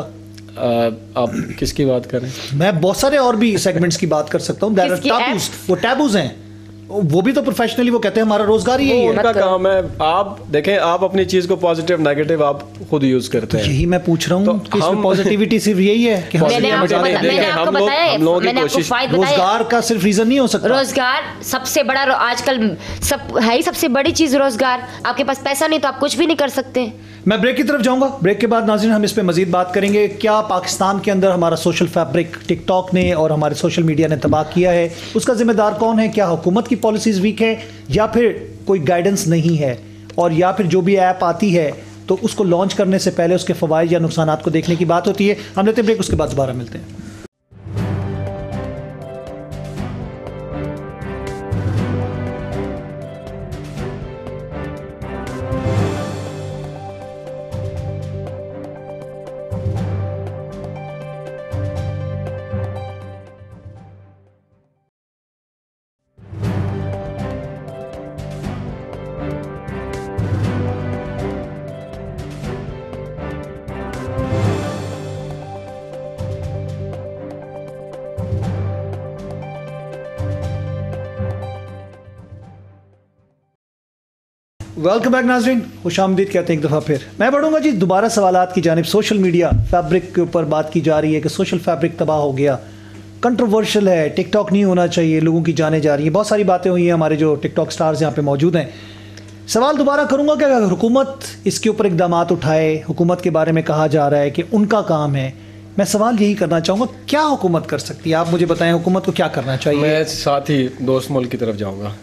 Speaker 2: आप किसकी बात कर रहे हैं?
Speaker 1: मैं बहुत सारे और भी सेगमेंट्स की बात कर सकता हूँ। वो टैबूज हैं, वो भी तो प्रोफेशनली वो कहते हैं हमारा रोजगार ही यही है।
Speaker 2: उनका काम है। आप देखें, आप अपनी चीज को पॉजिटिव नेगेटिव आप खुद यूज करते हैं।
Speaker 1: यही मैं पूछ रहा हूँ कि इसमें पॉजिटिविटी सिर्फ यही है कि
Speaker 3: मैंने आपको बताया,
Speaker 1: रोजगार का सिर्फ रीजन नहीं हो सकता।
Speaker 3: रोजगार सबसे बड़ा आजकल सब है ही, सबसे बड़ी चीज रोजगार। आपके पास पैसा नहीं तो आप कुछ भी नहीं कर सकते।
Speaker 1: मैं ब्रेक की तरफ जाऊंगा, ब्रेक के बाद नाज़रीन हम इस पे मजीद बात करेंगे। क्या पाकिस्तान के अंदर हमारा सोशल फैब्रिक टिकटॉक ने और हमारे सोशल मीडिया ने तबाह किया है, उसका जिम्मेदार कौन है? क्या हुकूमत की पॉलिसीज वीक है, या फिर कोई गाइडेंस नहीं है, और या फिर जो भी ऐप आती है तो उसको लॉन्च करने से पहले उसके फ़वाइद या नुकसानात को देखने की बात होती है। हम लेते हैं ब्रेक, उसके बाद दोबारा मिलते हैं। वेलकम बैक नाज़रीन, खुशामदीद कहते हैं एक दफ़ा फिर। मैं बढ़ूंगा जी दोबारा सवालात की जानिब। सोशल मीडिया फैब्रिक के ऊपर बात की जा रही है कि सोशल फैब्रिक तबाह हो गया, कंट्रोवर्शियल है, टिकटॉक नहीं होना चाहिए, लोगों की जाने जा रही हैं, बहुत सारी बातें हुई हैं। हमारे जो टिकटॉक स्टार्स यहाँ पे मौजूद हैं, सवाल दोबारा करूँगा कि अगर हुकूमत इसके ऊपर इकदाम उठाए, हुकूमत के बारे में कहा जा रहा है कि उनका काम है, मैं सवाल यही करना चाहूँगा, क्या हुकूमत कर सकती है? आप मुझे बताएं हुकूमत को क्या करना चाहिए।
Speaker 2: मैं साथ ही दोस्त मुल्क की तरफ जाऊँगा,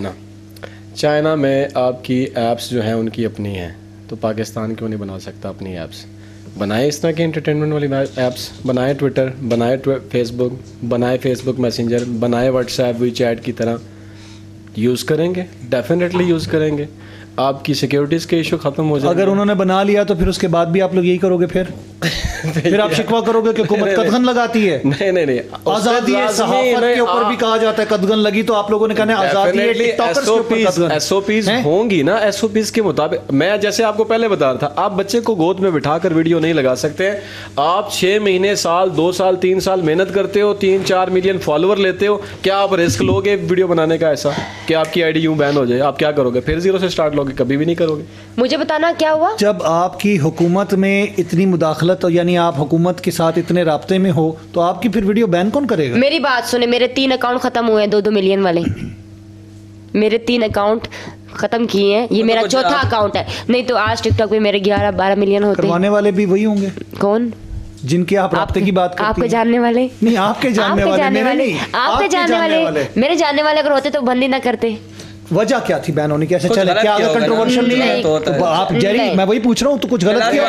Speaker 2: चाइना में आपकी ऐप्स जो हैं उनकी अपनी हैं, तो पाकिस्तान क्यों नहीं बना सकता अपनी ऐप्स? बनाए इस तरह की एंटरटेनमेंट वाली ऐप्स, बनाए ट्विटर, बनाए फेसबुक, बनाए फेसबुक मैसेंजर, बनाए व्हाट्सएप, वी चैट की तरह। यूज़ करेंगे, डेफिनेटली यूज़ करेंगे। आपकी सिक्योरिटीज़ के इशू ख़त्म हो जाएंगे।
Speaker 1: अगर उन्होंने बना लिया तो फिर उसके बाद भी आप लोग यही करोगे? फिर आप शिकवा करोगे कि हुकूमत कदगन लगाती है?
Speaker 2: नहीं,
Speaker 1: आज़ादी है, सहाफ़त के ऊपर भी कहा जाता है कदगन लगी, तो आप लोगों ने कहना आज़ादी है, टिकटॉकर्स के ऊपर कदगन।
Speaker 2: एसओपीज होंगी ना, एसओपीज के मुताबिक। मैं जैसे आपको पहले बता रहा था, आप बच्चे को गोद में बिठाकर वीडियो नहीं लगा सकते हैं। आप 6 महीने, साल, 2 साल, 3 साल मेहनत करते हो, 3-4 मिलियन फॉलोअर लेते हो, क्या आप रिस्क लोगे वीडियो बनाने का ऐसा कि आपकी आईडी यूं बैन हो जाए? आप क्या करोगे? फिर जीरो से स्टार्ट लोगे? कभी भी नहीं करोगे।
Speaker 3: मुझे बताना क्या हुआ
Speaker 1: जब आपकी हुकूमत में इतनी मुदाखलत, यानी आप हुकूमत के साथ इतने राब्ते में हो, तो आपकी फिर वीडियो बैन कौन करेगा?
Speaker 3: मेरी बात सुने, मेरे 3 अकाउंट खत्म हुए हैं 2-2 मिलियन वाले। मेरे 3 अकाउंट खत्म किए हैं, ये मेरा चौथा अकाउंट है। नहीं तो आज टिकटॉक पे मेरे 11-12 मिलियन होते हैं।
Speaker 1: करवाने वाले भी वही होंगे।
Speaker 3: कौन?
Speaker 1: जिनके आप राब्ते की बात करती हैं।
Speaker 3: आपके जानने वाले?
Speaker 1: नहीं, आपके जानने वाले,
Speaker 3: आपके जानने वाले। मेरे जानने वाले अगर होते तो बंद ही ना करते।
Speaker 1: वजह क्या थी बैन होने की? ऐसे चले क्या अगर कंट्रोवर्शियल नहीं है तो आप जेरी, मैं वही पूछ रहा हूँ, तो कुछ गलत किया?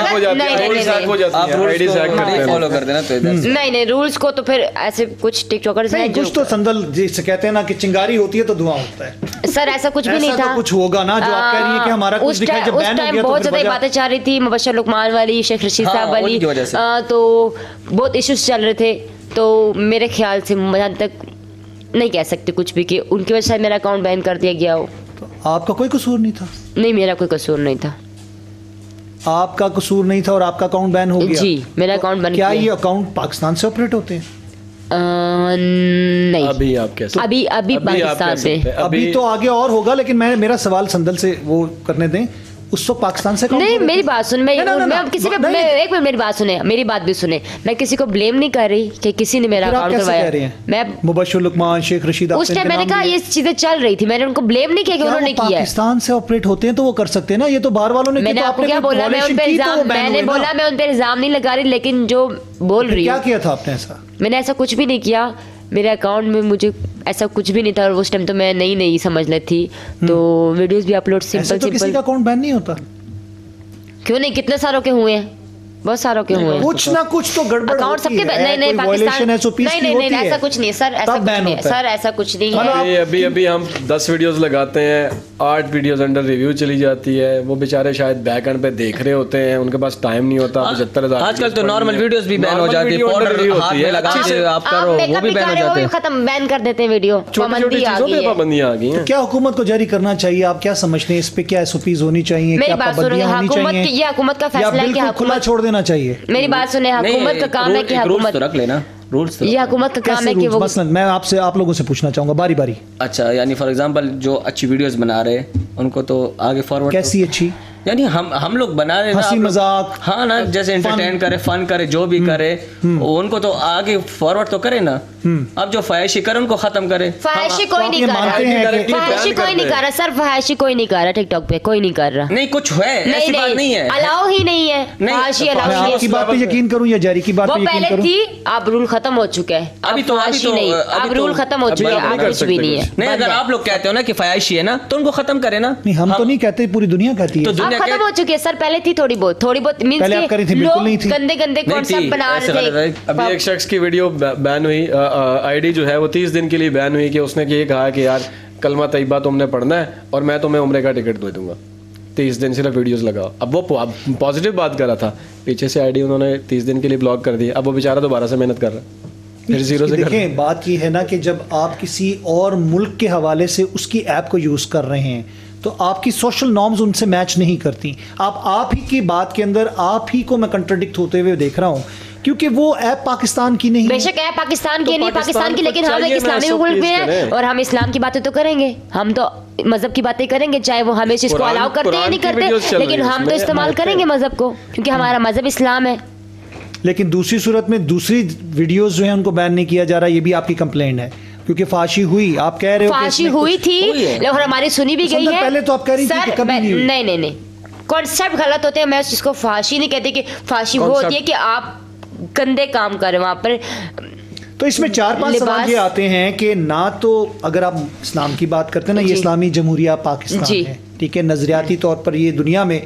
Speaker 3: नहीं, रूल्स को तो फिर ऐसे कुछ टिकटॉकर्स हैं
Speaker 1: कुछ तो संदल जिसे कहते हैं ना कि चिंगारी होती है तो धुआं होता है।
Speaker 3: सर ऐसा कुछ भी नहीं था।
Speaker 1: कुछ होगा ना जो आप कह रही है कि हमारा कुछ दिखाई जब बैन हो गया तो
Speaker 3: बहुत ज्यादा बातें चल रही थी, मुबशर लुकमान वाली, शेख रशीद साहब वाली, तो बहुत इश्यूज चल रहे थे। तो मेरे ख्याल से जहाँ तक नहीं कह सकते कुछ भी कि उनकी वजह से मेरा अकाउंट बैन कर दिया गया हो।
Speaker 1: तो आपका कोई कसूर नहीं था? नहीं,
Speaker 3: मेरा कोई कसूर नहीं था।
Speaker 1: आपका कसूर नहीं था और आपका अकाउंट बैन हो गया?
Speaker 3: जी, मेरा अकाउंट बैन।
Speaker 1: क्या ये अकाउंट पाकिस्तान से ऑपरेट होते हैं?
Speaker 3: नहीं,
Speaker 2: अभी आप कैसे?
Speaker 3: अभी पाकिस्तान से।
Speaker 1: अभी तो आगे और होगा, लेकिन मेरा सवाल संदल से वो करने दें। उस वक्त पाकिस्तान से
Speaker 3: नहीं, मेरी बात सुन, मैं किसी पे एक मिनट मेरी बात सुने, मेरी बात भी सुने। मैं किसी को ब्लेम नहीं कर रही कि किसी ने मेरा अकाउंट करवाया। मैं
Speaker 1: मुबशर लुकमान, शेख रशीद,
Speaker 3: उस टाइम मैंने कहा ये चीजें चल रही थी, मैंने उनको ब्लेम नहीं किया कि उन्होंने किया।
Speaker 1: पाकिस्तान से ऑपरेट होते हैं तो वो कर सकते हैं ना, ये तो बाहर वालों ने।
Speaker 3: मैंने आपको क्या बोला? मैं उन पे इल्जाम नहीं लगा रही, लेकिन जो बोल रही
Speaker 1: क्या किया था आपने ऐसा?
Speaker 3: मैंने ऐसा कुछ भी नहीं किया। मेरे अकाउंट में मुझे ऐसा कुछ भी नहीं था, और उस टाइम तो मैं नई समझ लेती थी, तो वीडियोस भी अपलोड सिंपल।
Speaker 1: किसी का अकाउंट बैन नहीं होता?
Speaker 3: क्यों नहीं, कितने सारों के हुए हैं, बहुत सारों के हुए हैं।
Speaker 1: कुछ ना कुछ तो गड़बड़
Speaker 3: अकाउंट सबके नहीं पाकिस्तान नहीं ऐसा कुछ नहीं सर, ऐसा कुछ नहीं सर, ऐसा कुछ नहीं है।
Speaker 2: अभी हम 10 वीडियोस लगाते हैं, 8 वीडियोस अंडर रिव्यू चली जाती है। वो बेचारे शायद बैक एंड पे देख रहे होते हैं, उनके पास टाइम नहीं होता। 75,000
Speaker 4: आजकल तो नॉर्मल वीडियोस भी बैन हो जाती है, पाउडर हाथ में लगा के आप करो वो भी बैन हो जाते हैं,
Speaker 3: खत्म, बैन कर देते हैं वीडियो।
Speaker 2: पाबंदियां आ गई हैं।
Speaker 1: क्या हुकूमत को जारी करना चाहिए? आप क्या समझते हैं इस पे? क्या एसओपीज होनी चाहिए?
Speaker 3: मेरी बात सुनिए, हुकूमत का फैसला है कि
Speaker 1: खुला छोड़ देना चाहिए?
Speaker 3: मेरी बात सुने, हुकूमत का काम है कि
Speaker 4: रूल्स तो रख लेना। रूल्स
Speaker 3: ये हुकूमत का काम
Speaker 1: कैसे
Speaker 3: है कि
Speaker 1: rules?
Speaker 3: वो
Speaker 1: मसलन मैं आपसे आप लोगों से पूछना चाहूंगा बारी बारी,
Speaker 4: अच्छा, यानी फॉर एग्जांपल जो अच्छी वीडियोस बना रहे उनको तो आगे फॉरवर्ड,
Speaker 1: कैसी अच्छी,
Speaker 4: यानी हम लोग बना रहे ना,
Speaker 1: हंसी
Speaker 4: आप लोग-
Speaker 1: मजाक,
Speaker 4: हाँ ना, जैसे एंटरटेन करे, फन करे, जो भी करे उनको तो आगे फॉरवर्ड तो करे ना। अब जो फहाइशी करे उनको खत्म करे।
Speaker 3: फहाइशी कोई नहीं
Speaker 1: ये
Speaker 3: कर
Speaker 1: मानते हैं
Speaker 3: रहा,
Speaker 1: कि-
Speaker 3: फहाइशी कोई नहीं कर रहा सर, फहाइशी कोई नहीं कर रहा टिकटॉक पे, कोई नहीं कर रहा।
Speaker 4: नहीं कुछ है, ऐसी बात नहीं है।
Speaker 3: अलाउ ही नहीं है, फहाइशी अलाउ
Speaker 1: मैं
Speaker 3: ही
Speaker 1: आपकी
Speaker 3: है।
Speaker 1: बात पे यकीन करूं या जारी की बात
Speaker 3: वो
Speaker 1: पे यकीन
Speaker 3: पहले
Speaker 1: करूं?
Speaker 3: थी, अब रूल खत्म हो चुका है, अब फहाइशी नहीं, अब रूल खत्म हो चुका है, अब कुछ भी नहीं है।
Speaker 4: नहीं, अगर आप लोग कहते हो ना कि फहाइशी है ना, तो उनको खत्म करे ना।
Speaker 1: नहीं हम तो नहीं कहते, पूरी दुनिया कहती
Speaker 4: तो
Speaker 1: है।
Speaker 3: अब
Speaker 4: दुनिया
Speaker 3: खत्म हो चुकी है सर, पहले थी थोड़ी बहुत मीन्स
Speaker 1: पहले आप करी थी, बिल्कुल नहीं थी।
Speaker 3: गंदे गंदे
Speaker 4: नहीं
Speaker 3: कॉन्सेप्ट
Speaker 4: थी,
Speaker 3: बना
Speaker 4: ऐसे
Speaker 3: रहे
Speaker 4: गलत
Speaker 3: थे।
Speaker 2: अभी एक शख्स की वीडियो बैन हुई, आईडी जो है वो 30 दिन के लिए बैन हुई कि उसने ये कहा कि यार कलमा तैयबा तुमने पढ़ना है और मैं तुम्हें उम्रे का टिकट दे दूंगा, 30 दिन सिर्फ वीडियोस लगाओ। अब वो पॉजिटिव बात कर रहा था, पीछे से आईडी उन्होंने 30 दिन के लिए ब्लॉक कर दी। अब वो बेचारा दोबारा से मेहनत कर रहा है, फिर जीरो से कर रहा है।
Speaker 1: देखें बात ये है ना कि जब आप किसी और मुल्क के हवाले से उसकी ऐप को यूज़ कर रहे हैं तो आपकी सोशल नॉर्म्स उनसे मैच नहीं करती। आप ही की बात के अंदर आप ही को मैं कंट्राडिक्ट होते हुए देख रहा हूँ, क्योंकि वो ऐप पाकिस्तान की नहीं है।
Speaker 3: बेशक है पाकिस्तान की,
Speaker 2: तो
Speaker 3: नहीं पाकिस्तान की,
Speaker 2: को
Speaker 3: लेकिन हम एक
Speaker 2: चाहिए
Speaker 3: इस्लामी
Speaker 2: ना,
Speaker 3: मुल्क में
Speaker 2: सब
Speaker 3: हैं
Speaker 2: चीज़
Speaker 3: और हम इस्लाम की बातें तो करेंगे, हम तो मजहब की बातें करेंगे, चाहे वो हमें इस चीज को
Speaker 2: कुरान-
Speaker 3: अलाउ करते हैं या नहीं
Speaker 2: कुरान की वीडियोस
Speaker 3: करते,
Speaker 2: चल
Speaker 3: लेकिन
Speaker 2: रही है
Speaker 3: हम तो
Speaker 2: उसमें,
Speaker 3: इस्तेमाल
Speaker 2: हमारे
Speaker 3: करेंगे मजहब को, क्योंकि हमारा मजहब इस्लाम है।
Speaker 1: लेकिन दूसरी सूरत में दूसरी वीडियोस जो है उनको बैन नहीं किया जा रहा, ये भी आपकी कंप्लेंट है, क्योंकि फाशी हुई। आप कह रहे हो कि
Speaker 3: फाशी
Speaker 1: इसमें
Speaker 3: हुई
Speaker 1: कुछ-
Speaker 3: थी
Speaker 4: हुई है।
Speaker 3: और हमारी सुनी भी
Speaker 1: तो
Speaker 3: गई
Speaker 1: संदर
Speaker 3: है।
Speaker 1: पहले तो आप कह रही थी कि
Speaker 3: सर,
Speaker 1: कभी नहीं हुई।
Speaker 3: नहीं कॉन्सेप्ट गलत होते हैं, मैं इसको फाशी नहीं कहती, कि फाशी वो होती है कि आप गंदे काम करें वहां पर।
Speaker 1: तो इसमें 4-5 सवाल
Speaker 3: लिबास-
Speaker 1: ये आते हैं कि ना तो अगर आप इस्लाम की बात करते हैं ना, ये
Speaker 3: जी।
Speaker 1: इस्लामी जमहूरिया पाकिस्तान
Speaker 3: जी।
Speaker 1: है, ठीक है, नजरियाती तौर पर ये दुनिया में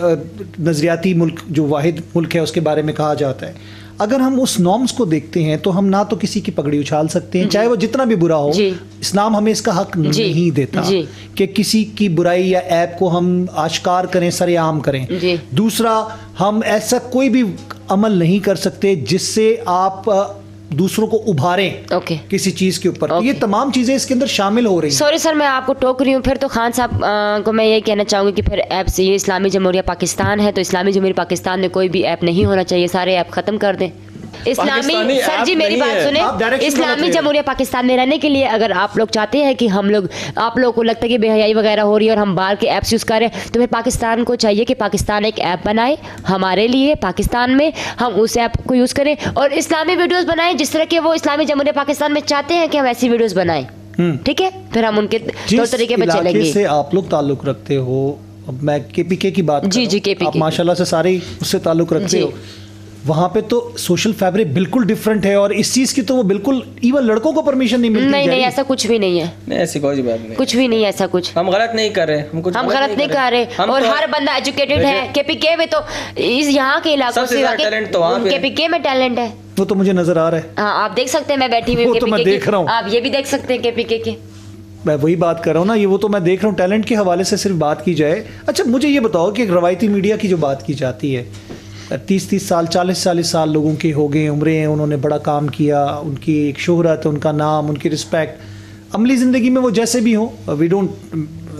Speaker 1: नजरियाती मुल्क जो वाहिद मुल्क है उसके बारे में कहा जाता है। अगर हम उस नॉर्म्स को देखते हैं तो हम ना तो किसी की पगड़ी उछाल सकते हैं, चाहे वो जितना भी बुरा हो।
Speaker 3: जी।
Speaker 1: इस्लाम हमें इसका हक
Speaker 3: जी।
Speaker 1: नहीं देता
Speaker 3: जी।
Speaker 1: कि किसी की बुराई या ऐप को हम आश्कार करें, सरेआम करें।
Speaker 3: जी।
Speaker 1: दूसरा, हम ऐसा कोई भी अमल नहीं कर सकते जिससे आप दूसरों को उभारें
Speaker 3: ओके।
Speaker 1: किसी चीज के ऊपर। तो
Speaker 3: ओके।
Speaker 1: ये तमाम चीजें इसके अंदर शामिल हो रही हैं।
Speaker 3: सॉरी सर, मैं आपको टोक रही हूँ, फिर तो खान साहब को मैं ये कहना चाहूँगी कि फिर ऐप से, ये इस्लामी जमहूरिया पाकिस्तान है तो इस्लामी जमहूरिया पाकिस्तान में कोई भी ऐप नहीं होना चाहिए, सारे ऐप खत्म कर दें। इस्लामी
Speaker 2: पाकिस्तानी
Speaker 3: सर जी
Speaker 2: ऐप
Speaker 3: मेरी
Speaker 2: नहीं
Speaker 3: बात
Speaker 2: है।
Speaker 3: सुने,
Speaker 1: आप डायरेक्शन
Speaker 3: इस्लामी
Speaker 1: गलत है।
Speaker 3: जमहूरिया पाकिस्तान में रहने के लिए अगर आप लोग चाहते हैं कि हम लोग, आप लोगों को लगता है कि बेहयाई वगैरह हो रही है और हम बाहर के ऐप्स यूज़ कर रहे हैं, तो फिर पाकिस्तान को चाहिए कि पाकिस्तान एक ऐप बनाए हमारे लिए पाकिस्तान में, हम उस ऐप को यूज़ करें और इस्लामी वीडियोज़ बनाएं जिस तरह के वो इस्लामी जमहूरिया पाकिस्तान में चाहते हैं कि हम ऐसी वीडियोज़ बनाएं। ठीक है, फिर हम उनके तौर
Speaker 1: जिस
Speaker 3: तरीके पर
Speaker 1: इलाके
Speaker 3: चलेंगे।
Speaker 1: से आप लोग ताल्लुक रखते हो, अब मैं केपीके की बात कर
Speaker 3: जी,
Speaker 1: रहा हूं,
Speaker 3: जी, KPK
Speaker 1: आप माशाल्लाह से सारे ही उससे ताल्लुक रखते
Speaker 3: जी।
Speaker 1: हो। वहाँ पे तो सोशल फैब्रिक बिल्कुल डिफरेंट है और इस चीज़ की तो वो बिल्कुल इवन लड़कों को परमिशन नहीं मिलती।
Speaker 3: नहीं
Speaker 1: जारी।
Speaker 3: ऐसा कुछ भी नहीं है,
Speaker 4: नहीं, ऐसी कोई बात नहीं,
Speaker 3: कुछ भी नहीं है ऐसा कुछ।
Speaker 4: हम गलत नहीं कर रहे, हम कुछ
Speaker 3: हम गलत नहीं कर रहे
Speaker 4: हम
Speaker 3: और
Speaker 4: तो-
Speaker 3: हर बंदा एजुकेटेड है। केपीके में तो इस यहाँ के इलाकों
Speaker 4: सबसे
Speaker 3: से
Speaker 4: ज्यादा talent तो वहाँ पे है।
Speaker 3: केपीके में टैलेंट है।
Speaker 1: वो तो मुझे नजर आ रहा है,
Speaker 3: हाँ, आप देख सकते हैं, मैं बैठी हुई हूँ
Speaker 1: वो तो मैं
Speaker 3: KPK की।
Speaker 1: देख रहा हूँ।
Speaker 3: आप ये भी देख सकते हैं केपीके के।
Speaker 1: मैं वही बात कर रहा हूँ ना, ये वो तो मैं देख रहा हूँ। टैलेंट के हवाले से सिर्फ बात की जाए। अच्छा मुझे ये बताओ कि एक रवायती मीडिया की जो बात की जाती है, 30-30 साल 40-40 साल लोगों के हो गए, उम्रें हैं, उन्होंने बड़ा काम किया, उनकी एक शोहरत, उनका नाम, उनकी रिस्पेक्ट, अमली ज़िंदगी में वो जैसे भी हों, we don't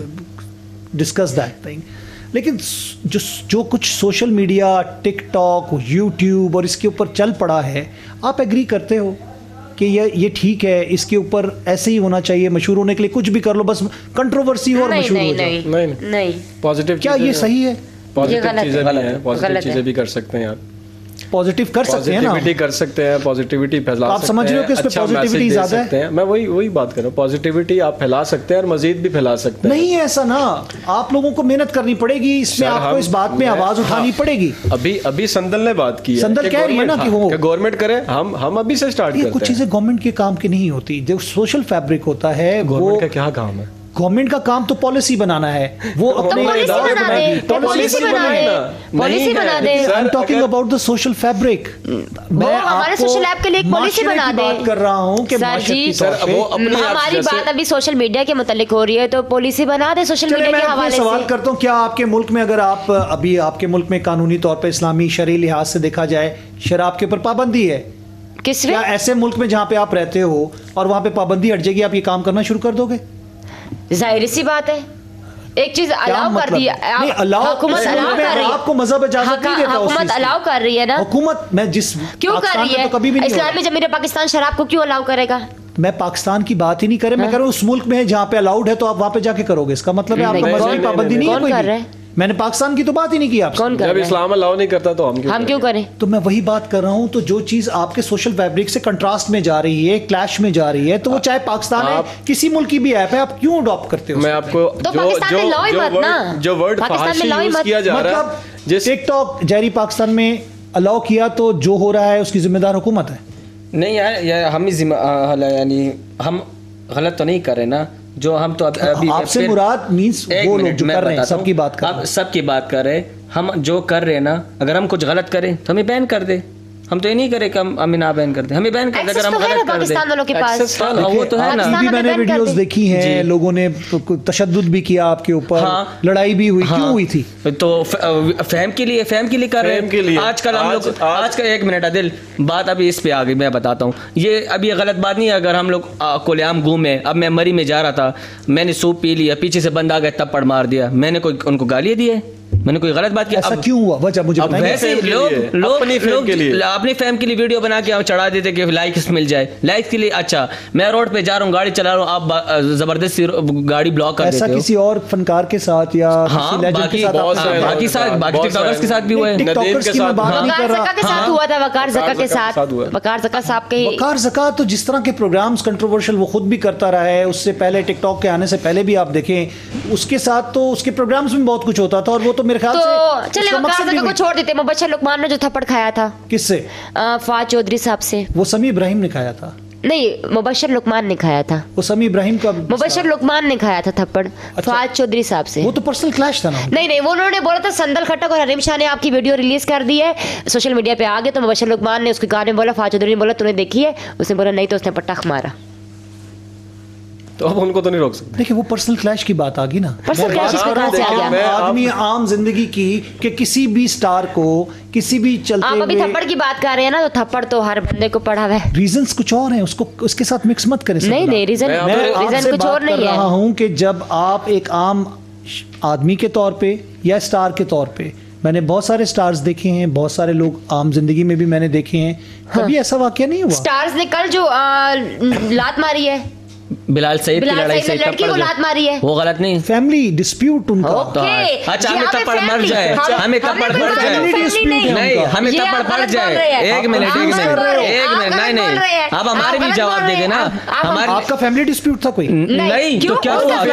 Speaker 1: discuss that thing, लेकिन जो कुछ सोशल मीडिया, टिकटॉक, यूट्यूब और इसके ऊपर चल पड़ा है, आप एग्री करते हो कि ये ठीक है, इसके ऊपर ऐसे ही होना चाहिए, मशहूर होने के लिए कुछ भी कर लो, बस कंट्रोवर्सी हो और
Speaker 3: नहीं
Speaker 1: मशहूर हो
Speaker 3: नहीं
Speaker 1: जाओ?
Speaker 3: नहीं नहीं,
Speaker 2: पॉजिटिव
Speaker 1: क्या ये सही है?
Speaker 2: पॉजिटिव
Speaker 3: गलत है।
Speaker 2: चीजें भी हैं, पॉजिटिव
Speaker 3: गलत है।
Speaker 2: चीजें भी कर सकते हैं यार,
Speaker 1: पॉजिटिव कर सकते हैं ना?
Speaker 2: पॉजिटिविटी कर सकते हैं, पॉजिटिविटी फैला
Speaker 1: आप
Speaker 2: सकते
Speaker 1: समझ रहे हो
Speaker 2: हैं,
Speaker 1: कि इस पे
Speaker 2: अच्छा
Speaker 1: positivity
Speaker 2: मैसेज दे
Speaker 1: ज़्यादा है?
Speaker 2: सकते हैं। मैं वही बात कर रहा हूँ, पॉजिटिविटी आप फैला सकते हैं और मजीद भी फैला सकते हैं।
Speaker 1: नहीं है ऐसा ना, आप लोगों को मेहनत करनी पड़ेगी, इसमें
Speaker 2: सर,
Speaker 1: आपको
Speaker 2: हम-
Speaker 1: इस बात में आवाज उठानी पड़ेगी।
Speaker 2: अभी संदल ने बात की है
Speaker 1: संदल कह रही है ना कि वो-
Speaker 2: गवर्नमेंट करे, हम अभी से स्टार्ट
Speaker 1: ये
Speaker 2: करते
Speaker 1: कुछ
Speaker 2: हैं।
Speaker 1: चीजें गवर्नमेंट के काम की नहीं होती, जो सोशल फैब्रिक होता है वो
Speaker 2: गवर्नमेंट का क्या काम है?
Speaker 1: गवर्नमेंट का काम तो पॉलिसी बनाना है, वो
Speaker 3: तो
Speaker 1: अपने
Speaker 3: पॉलिसी
Speaker 1: इदारे
Speaker 3: बना दे,
Speaker 1: बनाएगी।
Speaker 3: पॉलिसी बना दे, पॉलिसी बना दे।
Speaker 2: सर,
Speaker 1: आई एम टॉकिंग
Speaker 2: अगर-
Speaker 1: अबाउट द सोशल फैब्रिक।
Speaker 3: वो हमारे सोशल ऐप के लिए एक पॉलिसी बना दे।
Speaker 1: बात कर रहा हूँ कि
Speaker 3: सर
Speaker 1: माशरे
Speaker 3: जी,
Speaker 1: की
Speaker 2: सर,
Speaker 1: तौर पे-
Speaker 2: वो अपने आप
Speaker 3: हमारी
Speaker 2: जैसे-
Speaker 3: बात अभी सोशल मीडिया के मुतालिक हो रही है, तो पॉलिसी बना दे सोशल
Speaker 1: चलिए
Speaker 3: मीडिया
Speaker 1: मैं
Speaker 3: के
Speaker 1: आपको
Speaker 3: हवाले
Speaker 1: सवाल
Speaker 3: से।
Speaker 1: करता हूँ, क्या आपके मुल्क में, अगर आप अभी आपके मुल्क में कानूनी तौर पे इस्लामी शरई लिहाज से देखा जाए, शराब के ऊपर पाबंदी है,
Speaker 3: किस
Speaker 1: क्या ऐसे मुल्क में जहाँ पे आप रहते हो और वहाँ पे पाबंदी हट जाएगी, आप ये काम करना शुरू कर दोगे?
Speaker 3: जाहिर सी बात है, एक चीज अलाउ कर रही है,
Speaker 1: नहीं अलाउ,
Speaker 3: हुकूमत अलाउ कर रही है,
Speaker 1: आपको मजहब इजाजत नहीं देता,
Speaker 3: हुकूमत अलाउ कर रही है ना,
Speaker 1: हुकूमत मैं जिस
Speaker 3: क्यों कर रही है?
Speaker 1: तो कभी भी नहीं
Speaker 3: इस्लामी जमीर पाकिस्तान शराब को क्यों अलाउ करेगा?
Speaker 1: मैं पाकिस्तान की बात ही नहीं कर रहा, मैं कह रहा हूँ उस मुल्क में है जहाँ पे अलाउड है तो आप वहाँ पे जाके करोगे, इसका मतलब है आपका मजहबी पाबंदी नहीं है कोई भी। मैंने पाकिस्तान की तो बात ही नहीं की आपसे।
Speaker 2: जब इस्लाम अलाउ नहीं करता तो हम क्यों करें?
Speaker 1: तो मैं वही बात कर रहा हूँ, तो जो चीज आपके सोशल फैब्रिक से कंट्रास्ट में जा रही है, क्लैश में जा रही है, तो वो चाहे पाकिस्तान है किसी मुल्क की भी ऐप है, आप क्यों अडॉप्ट करते हो?
Speaker 2: मैं आपको जो वर्ड फहाशी यूज किया जा रहा है, जैसे
Speaker 1: टिकटॉक जहरी पाकिस्तान में अलाउ किया तो जो हो रहा है उसकी जिम्मेदार हुकूमत है।
Speaker 4: नहीं यार हम ही यानी हम गलत तो नहीं कर रहे ना, जो हम तो अभी
Speaker 1: आपसे मुराद मींस वो लोग जो कर रहे हैं, सबकी बात कर रहे हैं,
Speaker 4: आप सबकी बात कर रहे हैं। हम जो कर रहे हैं ना, अगर हम कुछ गलत करें तो हमें बैन कर दे। हम तो ये नहीं करे कि हम ना बैन कर दे, हमें बैन कर दे अगर हम गलत कर दे।
Speaker 3: पाकिस्तान वालों के पास
Speaker 4: वो तो है ना,
Speaker 1: मैंने वीडियोस देखी हैं, लोगों ने तशद्दुद भी किया आपके ऊपर, लड़ाई भी हुई, क्यों हुई थी?
Speaker 4: तो फैम के लिए कर रहे हैं आजकल हम लोग। आजकल एक मिनट आदिल, बात अभी इस पे आ गई, मैं बताता हूँ। ये अभी गलत बात नहीं है अगर हम लोग कोलियाम घूमे। अब मैं मरी में जा रहा था, मैंने सूप पी लिया, पीछे से बंदा आ गया तप्पड़ मार दिया, मैंने कोई उनको गालियाँ दी है? मैंने कोई गलत बात की?
Speaker 1: ऐसा क्यों हुआ? वजह मुझे बताइए।
Speaker 4: वैसे लोग अपनी फैम के लिए वीडियो बना के हम चढ़ा देते कि लाइक्स मिल जाए, लाइक्स के लिए। अच्छा मैं रोड पे जा रहा हूँ, गाड़ी चला रहा हूँ, आप जबरदस्ती गाड़ी ब्लॉक कर देते हो।
Speaker 1: ऐसा किसी और फनकार के साथ या
Speaker 4: बाकी टिकटॉकर्स के साथ भी हुआ है।
Speaker 1: टिकटॉकर्स की मैं बात नहीं कर रहा,
Speaker 3: के साथ हुआ था, वकार ज़का के साथ, वकार ज़का साहब के।
Speaker 1: वकार ज़का तो जिस तरह के प्रोग्राम्स कंट्रोवर्शियल वो खुद भी करता रहा है, उससे पहले टिकटॉक के आने से पहले भी आप देखें उसके साथ तो उसके प्रोग्राम्स में बहुत कुछ होता था, और वो तो मेरे ख्याल से
Speaker 3: चले वकार ज़का को छोड़ देते। मुबशर लुकमान ने जो थप्पड़ खाया था,
Speaker 1: किससे?
Speaker 3: फवाद चौधरी साहब से।
Speaker 1: वो समी इब्राहिम ने खाया था?
Speaker 3: नहीं, मुबशर लुकमान ने खाया था।
Speaker 1: वो समी इब्राहिम का,
Speaker 3: मुबशर लुकमान ने खाया था थप्पड़ फवाद चौधरी साहब से।
Speaker 1: वो तो पर्सनल क्लैश था ना?
Speaker 3: नहीं, वो उन्होंने बोला था संदल खटक और हरीम शाह ने आपकी वीडियो रिलीज कर दी है, सोशल मीडिया पे आ गए, तो मुबशर लुकमान ने उसके गाने बोला, फवाद चौधरी ने बोला तूने देखी है? उसने बोला नहीं, तो उसने पटाख मारा।
Speaker 2: तो अब उनको तो नहीं रोक सकते।
Speaker 1: देखिए वो पर्सनल क्लैश की बात आ गई ना।
Speaker 3: पर्सनल क्लैश इसमें कहां से आ गया?
Speaker 1: आदमी आम जिंदगी की कि किसी भी स्टार को किसी भी चलते
Speaker 3: आप अभी थप्पड़ की बात कर रहे हैं ना, तो थप्पड़ तो हर बंदे को पड़ा हुआ है।
Speaker 1: रीजंस कुछ और हैं, उसको उसके साथ मिक्स मत करें।
Speaker 3: नहीं रीजन कुछ और नहीं है।
Speaker 1: रहा हूं कि जब आप एक आम आदमी के तौर पे या स्टार के तौर पे, मैंने बहुत सारे स्टार्स देखे हैं, बहुत सारे लोग आम जिंदगी में भी मैंने देखे हैं, कभी ऐसा वाकया नहीं हुआ।
Speaker 3: स्टार्स ने कल जो लात मारी है,
Speaker 4: बिलाल सईद की लड़ाई से
Speaker 3: लड़की को लात मारी है,
Speaker 4: वो गलत नहीं?
Speaker 1: फैमिली डिस्प्यूट उनका।
Speaker 4: अच्छा हमें थप्पड़ मर जाए, हमें थप्पड़ पड़ जाए, नहीं हमें थप्पड़ पड़ जाए। एक मिनट नहीं, आप हमारे भी जवाब दे देना। हमारे
Speaker 1: आपका फैमिली डिस्प्यूट था कोई?
Speaker 4: नहीं, तो क्या हुआ?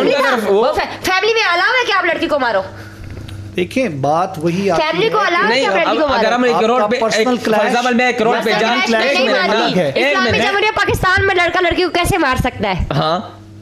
Speaker 3: फैमिली में अलाउ है कि आप लड़की को मारो?
Speaker 1: देखें बात वही
Speaker 3: फैमिली को अलाउ है क्या लड़की को मारो?
Speaker 4: अगर हम एक रोड पे फॉर एग्जांपल मैं एक रोड पे जा,
Speaker 3: इस्लामी जमहूरियत पाकिस्तान में लड़का लड़की को कैसे मार सकता है?
Speaker 4: हाँ,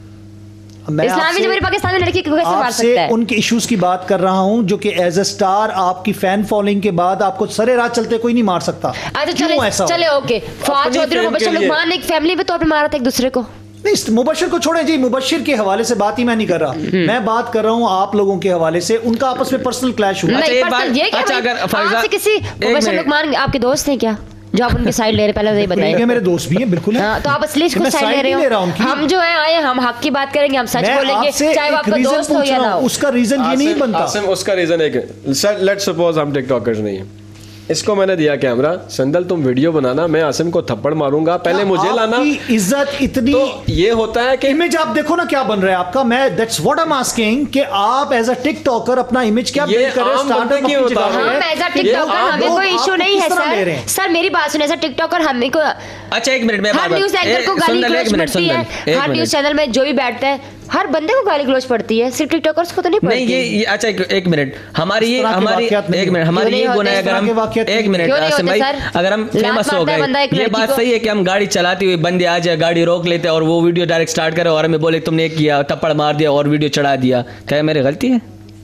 Speaker 3: इस्लामी जमहूरियत पाकिस्तान में लड़की को कैसे मार सकता है?
Speaker 1: उनके इश्यूज की बात कर रहा हूं जो कि एज अ स्टार आपकी फैन फॉलोइंग के बाद आपको सरे रात चलते कोई नहीं मार सकता।
Speaker 3: अच्छा चले ओके, फवाद चौधरी को मुबशर लुकमान ने एक फैमिली पे तौर पे मारा था एक दूसरे को।
Speaker 1: नहीं, मुबशर को छोड़े जी, मुबशर के हवाले से बात ही मैं नहीं कर रहा, मैं बात कर रहा हूं आप लोगों के हवाले से, उनका आपस में पर्सनल क्लैश हुआ।
Speaker 4: अच्छा अगर
Speaker 3: किसी मुबशर लुकमान आपके दोस्त हैं क्या जो आप उनकी साइड ले रहे? पहले बताइए।
Speaker 1: मेरे दोस्त भी हैं, बिल्कुल है।
Speaker 3: तो आप असली को साइड ले रहे हो। हम जो है आए, हम हक की बात करेंगे, हम सच बोलेंगे, चाहे आपका दोस्त हो या ना हो।
Speaker 1: उसका रीजन ये नहीं बनता।
Speaker 2: उसका रीजन एक, लेट्स सपोज हम टिकटॉकर्स नहीं है, इसको मैंने दिया कैमरा, संदल तुम वीडियो बनाना, मैं आसिम को थप्पड़ मारूंगा, पहले मुझे लाना।
Speaker 1: इज्जत इतनी,
Speaker 2: तो ये होता है कि
Speaker 1: इमेज आप देखो ना क्या बन रहा है आपका। मैं that's what I am asking कि आप एज अ टिकटॉकर अपना इमेज क्या बिल्ड कर रहे हो? स्टार्टअप की होता है।
Speaker 3: हम एज अ टिकटॉकर हमें कोई इशू नहीं है सर। सर मेरी बात सुनिए, एज अ टिकटॉकर हमें को,
Speaker 4: अच्छा एक मिनट में
Speaker 3: हर न्यूज़ एंकर को गाली गलौज पड़ती है, हर न्यूज़ चैनल में जो भी बैठता है हर बंदे को गाली गलौज पड़ती है, सिर्फ टिकटॉकर्स को तो नहीं पड़ती।
Speaker 4: नहीं ये अच्छा एक मिनट, हमारी ये एक मिनट हमारी ये गुनाह है। अगर हम एक मिनट भाई, अगर हम फेमस हो गए, ये बात सही है कि हम गाड़ी चलाते हुए बंदे आ जाए, गाड़ी रोक लेते और वो वीडियो डायरेक्ट स्टार्ट करे और हमें बोले तुमने किया, थप्पड़ मार दिया और वीडियो चढ़ा दिया, क्या मेरी गलती है?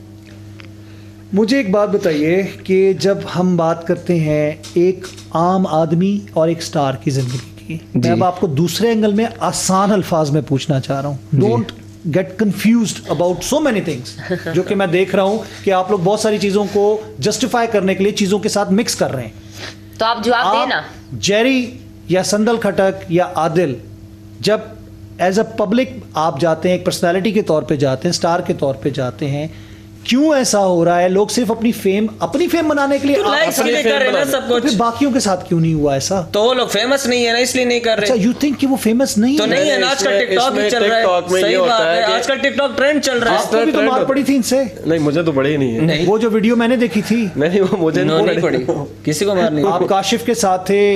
Speaker 1: मुझे एक बात बताइए कि जब हम बात करते हैं एक आम आदमी और एक स्टार की जिंदगी की, मैं अब आपको दूसरे एंगल में आसान अल्फाज में पूछना चाह रहा हूँ। Don't get confused about so many things, जो कि मैं देख रहा हूँ कि आप लोग बहुत सारी चीज़ों को जस्टिफाई करने के लिए चीज़ों के साथ मिक्स कर रहे हैं।
Speaker 3: तो आप जवाब देना।
Speaker 1: जेरी या संदल खटक या आदिल जब एज अ पब्लिक आप जाते हैं, एक पर्सनैलिटी के तौर पे जाते हैं, स्टार के तौर पे जाते हैं, क्यों ऐसा हो रहा है? लोग सिर्फ अपनी फेम बनाने के लिए
Speaker 4: तो लाइक्स के लिए कर रहे हैं ना सब कुछ।
Speaker 1: फिर बाकियों के साथ क्यों नहीं हुआ ऐसा?
Speaker 4: तो वो लोग फेमस नहीं है ना, इसलिए नहीं कर रहे।
Speaker 1: अच्छा, यू थिंक कि वो फेमस नहीं
Speaker 4: तो
Speaker 1: है?
Speaker 4: नहीं है ना, आजकल टिकटॉक भी चल रहा है। सही बात है, आजकल टिकटॉक ट्रेंड चल रहा है।
Speaker 1: आपको भी तो मार पड़ी थी इनसे?
Speaker 2: नहीं, मुझे तो बड़ी नहीं है।
Speaker 4: नहीं,
Speaker 1: वो जो वीडियो मैंने देखी थी,
Speaker 2: नहीं वो मुझे
Speaker 4: नहीं पड़ी, किसी को मारनी।
Speaker 1: आप काशिफ के साथ थे,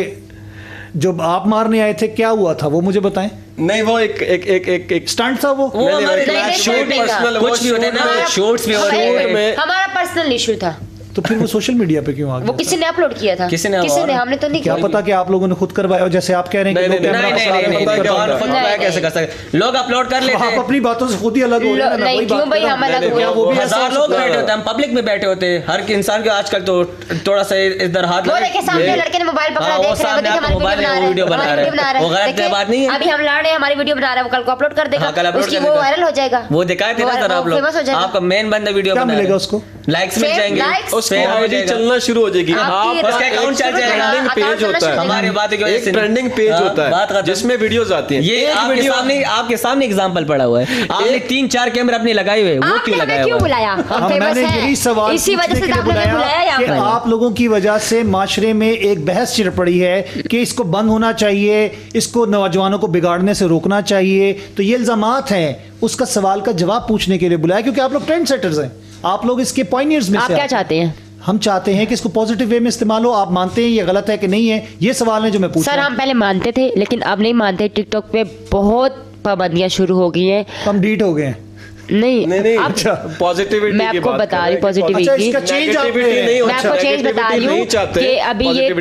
Speaker 1: जब आप मारने आए थे क्या हुआ था वो मुझे बताएं।
Speaker 2: नहीं, वो एक
Speaker 1: स्टंट था वो
Speaker 4: हमारे
Speaker 3: शूटिंग का
Speaker 4: कुछ भी होता है ना, शॉर्ट्स भी होते हैं।
Speaker 3: हमारा पर्सनल इशू था।
Speaker 1: तो फिर वो सोशल मीडिया पे क्यों आ गया?
Speaker 3: वो किसी ने अपलोड किया था।
Speaker 4: किसी ने
Speaker 3: हमने तो नहीं
Speaker 1: क्या
Speaker 3: किया।
Speaker 1: पता कि आप लोगों ने खुद करवाया हो, जैसे आप कह रहे हैं कि लोग कैमरा फंसा रहे हैं।
Speaker 4: कैसे कर सकते? लोग अपलोड कर लेते
Speaker 1: आप
Speaker 4: हैं।
Speaker 1: अपनी बातों से खुद ही अलग हो रहे हैं ना,
Speaker 3: नहीं,
Speaker 1: वही
Speaker 3: क्यों
Speaker 1: बात
Speaker 3: भाई
Speaker 1: कर रहा
Speaker 3: हम
Speaker 1: हूं।
Speaker 3: अलग हुए?
Speaker 1: क्या वो भी ऐसा
Speaker 4: हजार
Speaker 1: हो
Speaker 4: लोग
Speaker 1: सकता है?
Speaker 4: बैठे होते हैं, हम पब्लिक में बैठे होते हैं। हर इंसान को आजकल तो थोड़ा सा इधर हाथ
Speaker 3: वो देखिए सामने लड़के ने मोबाइल पकड़ा,
Speaker 4: हाँ, वो
Speaker 3: देख रहा है,
Speaker 4: सामने
Speaker 3: देखिए
Speaker 4: आपको
Speaker 3: हमारी
Speaker 4: मोबाइल में वीडियो बना रहा है। वो गलत
Speaker 3: देखिए,
Speaker 4: बात नहीं है।
Speaker 3: अभी हम लड़ रहे हैं, हमारी वीडियो बना रहा है, वो कल को अपलोड कर देगा,
Speaker 4: हाँ, कल अपलोड
Speaker 3: उसकी
Speaker 4: कर
Speaker 3: वो
Speaker 4: देगा।
Speaker 3: वायरल हो जाएगा।
Speaker 4: वो दिखाए थे ना सर आप लोग,
Speaker 3: फेमस हो जाएगा।
Speaker 4: आपका मेन बंदा वीडियो
Speaker 1: क्या
Speaker 4: बना
Speaker 1: मिलेगा
Speaker 4: रहा है।
Speaker 1: उसको?
Speaker 4: लाइक्स मिल जाएंगे,
Speaker 3: Likes,
Speaker 2: उसकी
Speaker 4: fame हो
Speaker 2: आईडी
Speaker 4: जाएगा।
Speaker 2: चलना शुरू हो जाएगी।
Speaker 3: आपकी
Speaker 2: आप
Speaker 4: उसका अकाउंट चल जाएगा।
Speaker 2: ट्रेंडिंग पेज होता है,
Speaker 4: हमारी बात की वजह
Speaker 2: एक
Speaker 4: से
Speaker 2: ट्रेंडिंग पेज
Speaker 4: हाँ,
Speaker 2: होता
Speaker 4: बात
Speaker 2: है
Speaker 4: करते हैं।
Speaker 2: जिसमें वीडियोस आती हैं।
Speaker 4: ये
Speaker 2: एक
Speaker 4: आपके
Speaker 2: वीडियो
Speaker 4: सामने एग्जांपल पड़ा हुआ है। आपने 3-4 कैमरे अपने लगाए हुए, वो
Speaker 3: आपने
Speaker 4: क्यों
Speaker 3: हमें
Speaker 4: लगाया
Speaker 3: क्यों
Speaker 4: हुआ है?
Speaker 3: बुलाया? हम फेमस
Speaker 1: मैंने
Speaker 3: हैं।
Speaker 1: यही सवाल
Speaker 3: इसी वजह
Speaker 1: पूछने
Speaker 3: से
Speaker 1: के
Speaker 3: तो
Speaker 1: लिए
Speaker 3: आपने हमें बुलाया यहाँ
Speaker 1: कि
Speaker 3: पर।
Speaker 1: आप लोगों की वजह से माशरे में एक बहस छिड़ पड़ी है कि इसको बंद होना चाहिए, इसको नौजवानों को बिगाड़ने से रोकना चाहिए। तो ये इल्जामात हैं, उसका सवाल का जवाब पूछने के लिए बुलाया, क्योंकि आप लोग ट्रेंड सेटर्स हैं, आप लोग इसके पॉइनियर्स में
Speaker 3: आप
Speaker 1: से
Speaker 3: क्या
Speaker 1: हैं।
Speaker 3: चाहते हैं?
Speaker 1: हम चाहते हैं कि इसको पॉजिटिव वे में इस्तेमाल हो। आप मानते हैं ये गलत है कि नहीं है? ये सवाल है जो मैं पूछ
Speaker 3: सर
Speaker 1: रहा
Speaker 3: हम पहले मानते थे, लेकिन अब नहीं मानते। टिकटॉक पे बहुत पाबंदियां शुरू हो गई हैं।
Speaker 1: हम डीट हो गए हैं।
Speaker 2: नहीं
Speaker 3: अब
Speaker 1: अच्छा,
Speaker 2: पॉजिटिविटी
Speaker 3: मैं आपको बता रही हूँ
Speaker 1: अच्छा,
Speaker 3: पॉजिटिविटी।
Speaker 1: इसका चेंज आप
Speaker 2: Negativity नहीं
Speaker 3: मैं आपको चेंज बता रही हूँ कि अभी ये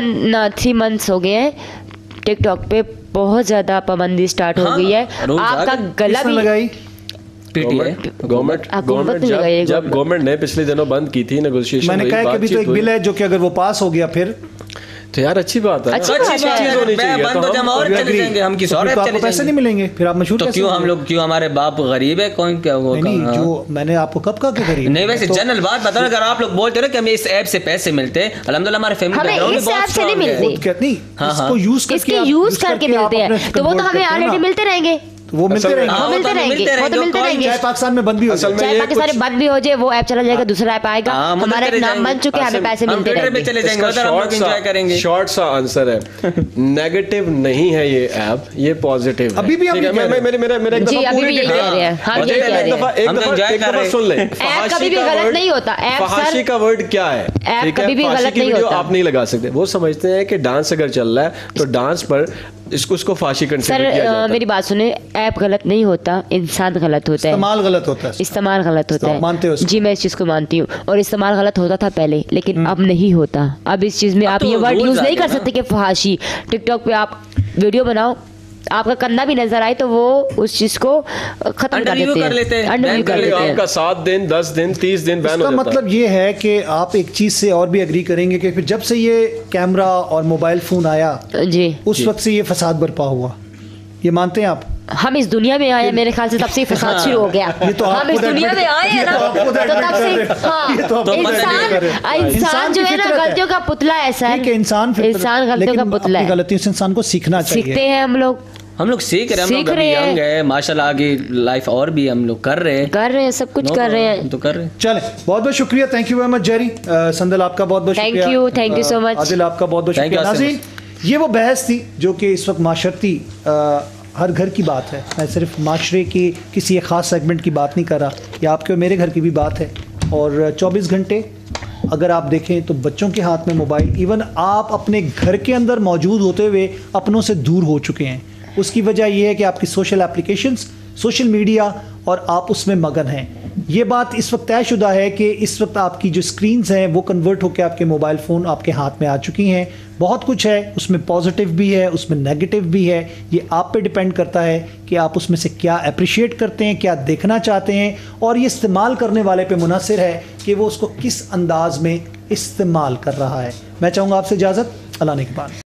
Speaker 3: 3 मंथ्स हो गए हैं, टिकटॉक पे बहुत ज्यादा पाबंदी स्टार्ट हो गई है।
Speaker 4: रोज
Speaker 3: आपका गला
Speaker 1: किसने
Speaker 3: भी
Speaker 1: लगाई?
Speaker 2: गवर्नमेंट
Speaker 3: ने लगाई है,
Speaker 2: जब गवर्नमेंट ने पिछले दिनों बंद की थी नेगोशिएशन,
Speaker 1: मैंने कहा कि अभी तो एक बिल है जो कि अगर वो पास हो गया फिर
Speaker 2: तो यार अच्छी बात है,
Speaker 3: अच्छी
Speaker 2: अच्छी
Speaker 3: बात है।
Speaker 2: चीज होनी चाहिए।
Speaker 4: बंद हो जाए और चले जाएंगे हम किसी
Speaker 1: तो
Speaker 4: और
Speaker 1: फिर तो
Speaker 4: ऐप
Speaker 1: आपको
Speaker 4: चले
Speaker 1: पैसे नहीं
Speaker 4: जाएंगे।
Speaker 1: मिलेंगे, फिर आप मशहूर
Speaker 4: तो
Speaker 1: कैसे
Speaker 4: क्यों हम
Speaker 1: होंगे?
Speaker 4: लोग, क्यों हमारे बाप गरीब है? कौन क्या वो
Speaker 1: नहीं,
Speaker 4: हाँ।
Speaker 1: जो मैंने आपको कब कहा कि गरीब
Speaker 4: नहीं, वैसे
Speaker 1: तो-
Speaker 4: जनरल बात बता रहा, अगर आप लोग बोलते हो ना कि हमें इस ऐप से पैसे मिलते हैं, अल्हम्दुलिल्लाह हमारे फैमिली
Speaker 3: हमें
Speaker 4: बैकग्राउंड में
Speaker 3: इस
Speaker 4: बहुत
Speaker 3: ऐप से नहीं
Speaker 4: strong है।
Speaker 3: मिलते।
Speaker 1: खुद कहते नहीं,
Speaker 4: हाँ,
Speaker 1: इसको
Speaker 4: हाँ।
Speaker 1: यूज करके
Speaker 3: इसके
Speaker 1: आप-
Speaker 3: यूज करके
Speaker 1: आप
Speaker 3: मिलते
Speaker 1: अपने
Speaker 3: हैं, तो वो तो
Speaker 1: convert
Speaker 3: हमें
Speaker 1: करते हैं
Speaker 3: ऑलरेडी
Speaker 1: ना।
Speaker 3: मिलते रहेंगे।
Speaker 1: तो वो मिलते
Speaker 2: असल में-
Speaker 1: रहेंगे।
Speaker 3: वो
Speaker 4: हाँ,
Speaker 3: मिलते
Speaker 4: वो तो
Speaker 3: रहेंगे,
Speaker 4: मिलते
Speaker 3: वो तो
Speaker 4: रहेंगे,
Speaker 3: मिलते
Speaker 4: कोई
Speaker 3: रहेंगे।
Speaker 1: चाहे पाकिस्तान में बंद भी हो
Speaker 2: असल
Speaker 1: जाए।
Speaker 2: में
Speaker 3: चाहे
Speaker 2: ये
Speaker 3: पाकिस्तान
Speaker 2: कुछ-
Speaker 3: बंद भी हो जाए, वो ऐप चला जाएगा, दूसरा ऐप आएगा,
Speaker 4: हाँ, हम
Speaker 3: हमारा
Speaker 4: उधर
Speaker 3: एक नाम
Speaker 4: चले
Speaker 3: बन चुके हैं, हमें पैसे
Speaker 4: हम
Speaker 3: मिलते
Speaker 4: ट्विटर पे
Speaker 3: रहेंगे।
Speaker 4: चले जाएंगे, उधर हम लोग एंजॉय करेंगे।
Speaker 2: शॉर्ट सा आंसर है, नेगेटिव नहीं है ये ऐप, ये पॉजिटिव है।
Speaker 1: अभी भी हम
Speaker 2: ठीक है,
Speaker 1: ये कह रहे हैं।
Speaker 2: मेरा एक
Speaker 3: जी,
Speaker 2: दफा
Speaker 3: अभी
Speaker 2: पूरी
Speaker 3: भी यही
Speaker 2: डिटेल-
Speaker 3: कह रहे हैं, हम
Speaker 4: और
Speaker 3: यही
Speaker 4: एक
Speaker 3: कह रहे
Speaker 4: दफा-
Speaker 3: हैं।
Speaker 4: हम तो enjoy कर रहे हैं।
Speaker 2: सुन ले।
Speaker 3: ऐप कभी भी गलत नहीं होता। ऐप
Speaker 2: फहाशी
Speaker 3: सर
Speaker 2: का वर्ड क्या है?
Speaker 3: ऐप
Speaker 2: ठीक है,
Speaker 3: कभी भी
Speaker 2: फहाशी
Speaker 3: गलत
Speaker 2: की
Speaker 3: नहीं
Speaker 2: वीडियो
Speaker 3: होता।
Speaker 2: आप नहीं लगा सकते। वो समझते हैं कि डांस अगर चल रहा है तो डांस पर इसको फांसी
Speaker 3: सर
Speaker 2: कंसिडर किया जाता है।
Speaker 3: मेरी बात सुने, ऐप गलत नहीं होता, इंसान गलत होता है,
Speaker 1: इस्तेमाल गलत होता है।
Speaker 3: इस्तेमाल गलत होता
Speaker 1: आप मानते हो
Speaker 3: है।
Speaker 1: इसको?
Speaker 3: जी मैं इस चीज को मानती हूँ, और इस्तेमाल गलत होता था पहले, लेकिन अब नहीं होता। अब इस चीज में
Speaker 4: अब
Speaker 3: आप
Speaker 4: तो
Speaker 3: ये वर्ड
Speaker 4: rules
Speaker 3: यूज
Speaker 4: आ
Speaker 3: नहीं
Speaker 4: गए
Speaker 3: कर
Speaker 4: ना।
Speaker 3: सकते कि फहाशी। टिकटॉक पे आप वीडियो बनाओ, आपका कंधा भी नजर आए तो वो उस चीज को खत्म कर
Speaker 4: Under-review
Speaker 3: देते
Speaker 4: कर लेते
Speaker 3: हैं,
Speaker 4: हैं,
Speaker 3: अंडर
Speaker 4: ban
Speaker 3: कर
Speaker 4: कर
Speaker 3: देते हैं।
Speaker 2: आपका 7 दिन 10 दिन 30 दिन बैन हो
Speaker 1: इसका
Speaker 2: जाता है।
Speaker 1: मतलब ये है कि आप एक चीज से और भी एग्री करेंगे कि फिर जब से ये कैमरा और मोबाइल फोन आया
Speaker 3: जी
Speaker 1: उस वक्त से ये फसाद बरपा हुआ, ये मानते हैं आप?
Speaker 3: हम इस दुनिया में आए, मेरे ख्याल से तब से ही फसाद शुरू हो गया।
Speaker 1: ये तो आप
Speaker 3: हम इस
Speaker 1: खुद
Speaker 3: दुनिया
Speaker 1: admit-
Speaker 3: में आए हैं
Speaker 1: ये
Speaker 3: ना,
Speaker 1: तो आप खुद
Speaker 3: तो
Speaker 1: admit
Speaker 3: तब
Speaker 1: कर रहे
Speaker 3: से
Speaker 1: हैं।
Speaker 3: हाँ,
Speaker 1: ये तो आप खुद admit कर रहे हैं।
Speaker 3: इंसान जो
Speaker 1: की
Speaker 3: है ना
Speaker 1: फितरत
Speaker 3: गलतियों का पुतला है सर।
Speaker 1: ठीक है, इंसान
Speaker 3: गलतियों का पुतला है।
Speaker 1: गलतियों से इंसान को सीखना चाहिए।
Speaker 3: सीखते हैं हम लोग
Speaker 4: सीख रहे हैं, हम
Speaker 3: सीख
Speaker 4: लोग अभी
Speaker 3: रहे हैं।
Speaker 4: यंग है माशाल्लाह, आगे लाइफ और भी हम लोग कर रहे हैं,
Speaker 3: सब कुछ
Speaker 4: No
Speaker 3: कर रहे
Speaker 4: problem,
Speaker 3: हैं।
Speaker 4: तो कर रहे हैं।
Speaker 1: चलें, बहुत बहुत शुक्रिया, thank you very much Jerry. संदल आपका बहुत बहुत
Speaker 3: Thank
Speaker 1: शुक्रिया।
Speaker 3: you, thank you so much.
Speaker 1: Adil आपका बहुत बहुत
Speaker 4: Thank you,
Speaker 1: शुक्रिया।
Speaker 4: आसिम।
Speaker 1: नाज़रीन, ये वो बहस थी जो कि इस वक्त माशरती हर घर की बात है। मैं सिर्फ माशरे की किसी एक ख़ास सेगमेंट की बात नहीं कर रहा, ये आपके और मेरे घर की भी बात है। और 24 घंटे अगर आप देखें तो बच्चों के हाथ में मोबाइल, इवन आप अपने घर के अंदर मौजूद होते हुए अपनों से दूर हो चुके हैं। उसकी वजह यह है कि आपकी सोशल एप्लीकेशंस, सोशल मीडिया, और आप उसमें मगन हैं। ये बात इस वक्त तयशुदा है कि इस वक्त आपकी जो स्क्रीन्स हैं वो कन्वर्ट होकर आपके मोबाइल फ़ोन आपके हाथ में आ चुकी हैं। बहुत कुछ है उसमें, पॉजिटिव भी है उसमें, नेगेटिव भी है। ये आप पे डिपेंड करता है कि आप उसमें से क्या अप्रिशिएट करते हैं, क्या देखना चाहते हैं, और ये इस्तेमाल करने वाले पे मुनहसर है कि वो उसको किस अंदाज में इस्तेमाल कर रहा है। मैं चाहूँगा आपसे इजाज़त, अल्लाह ने के बाद।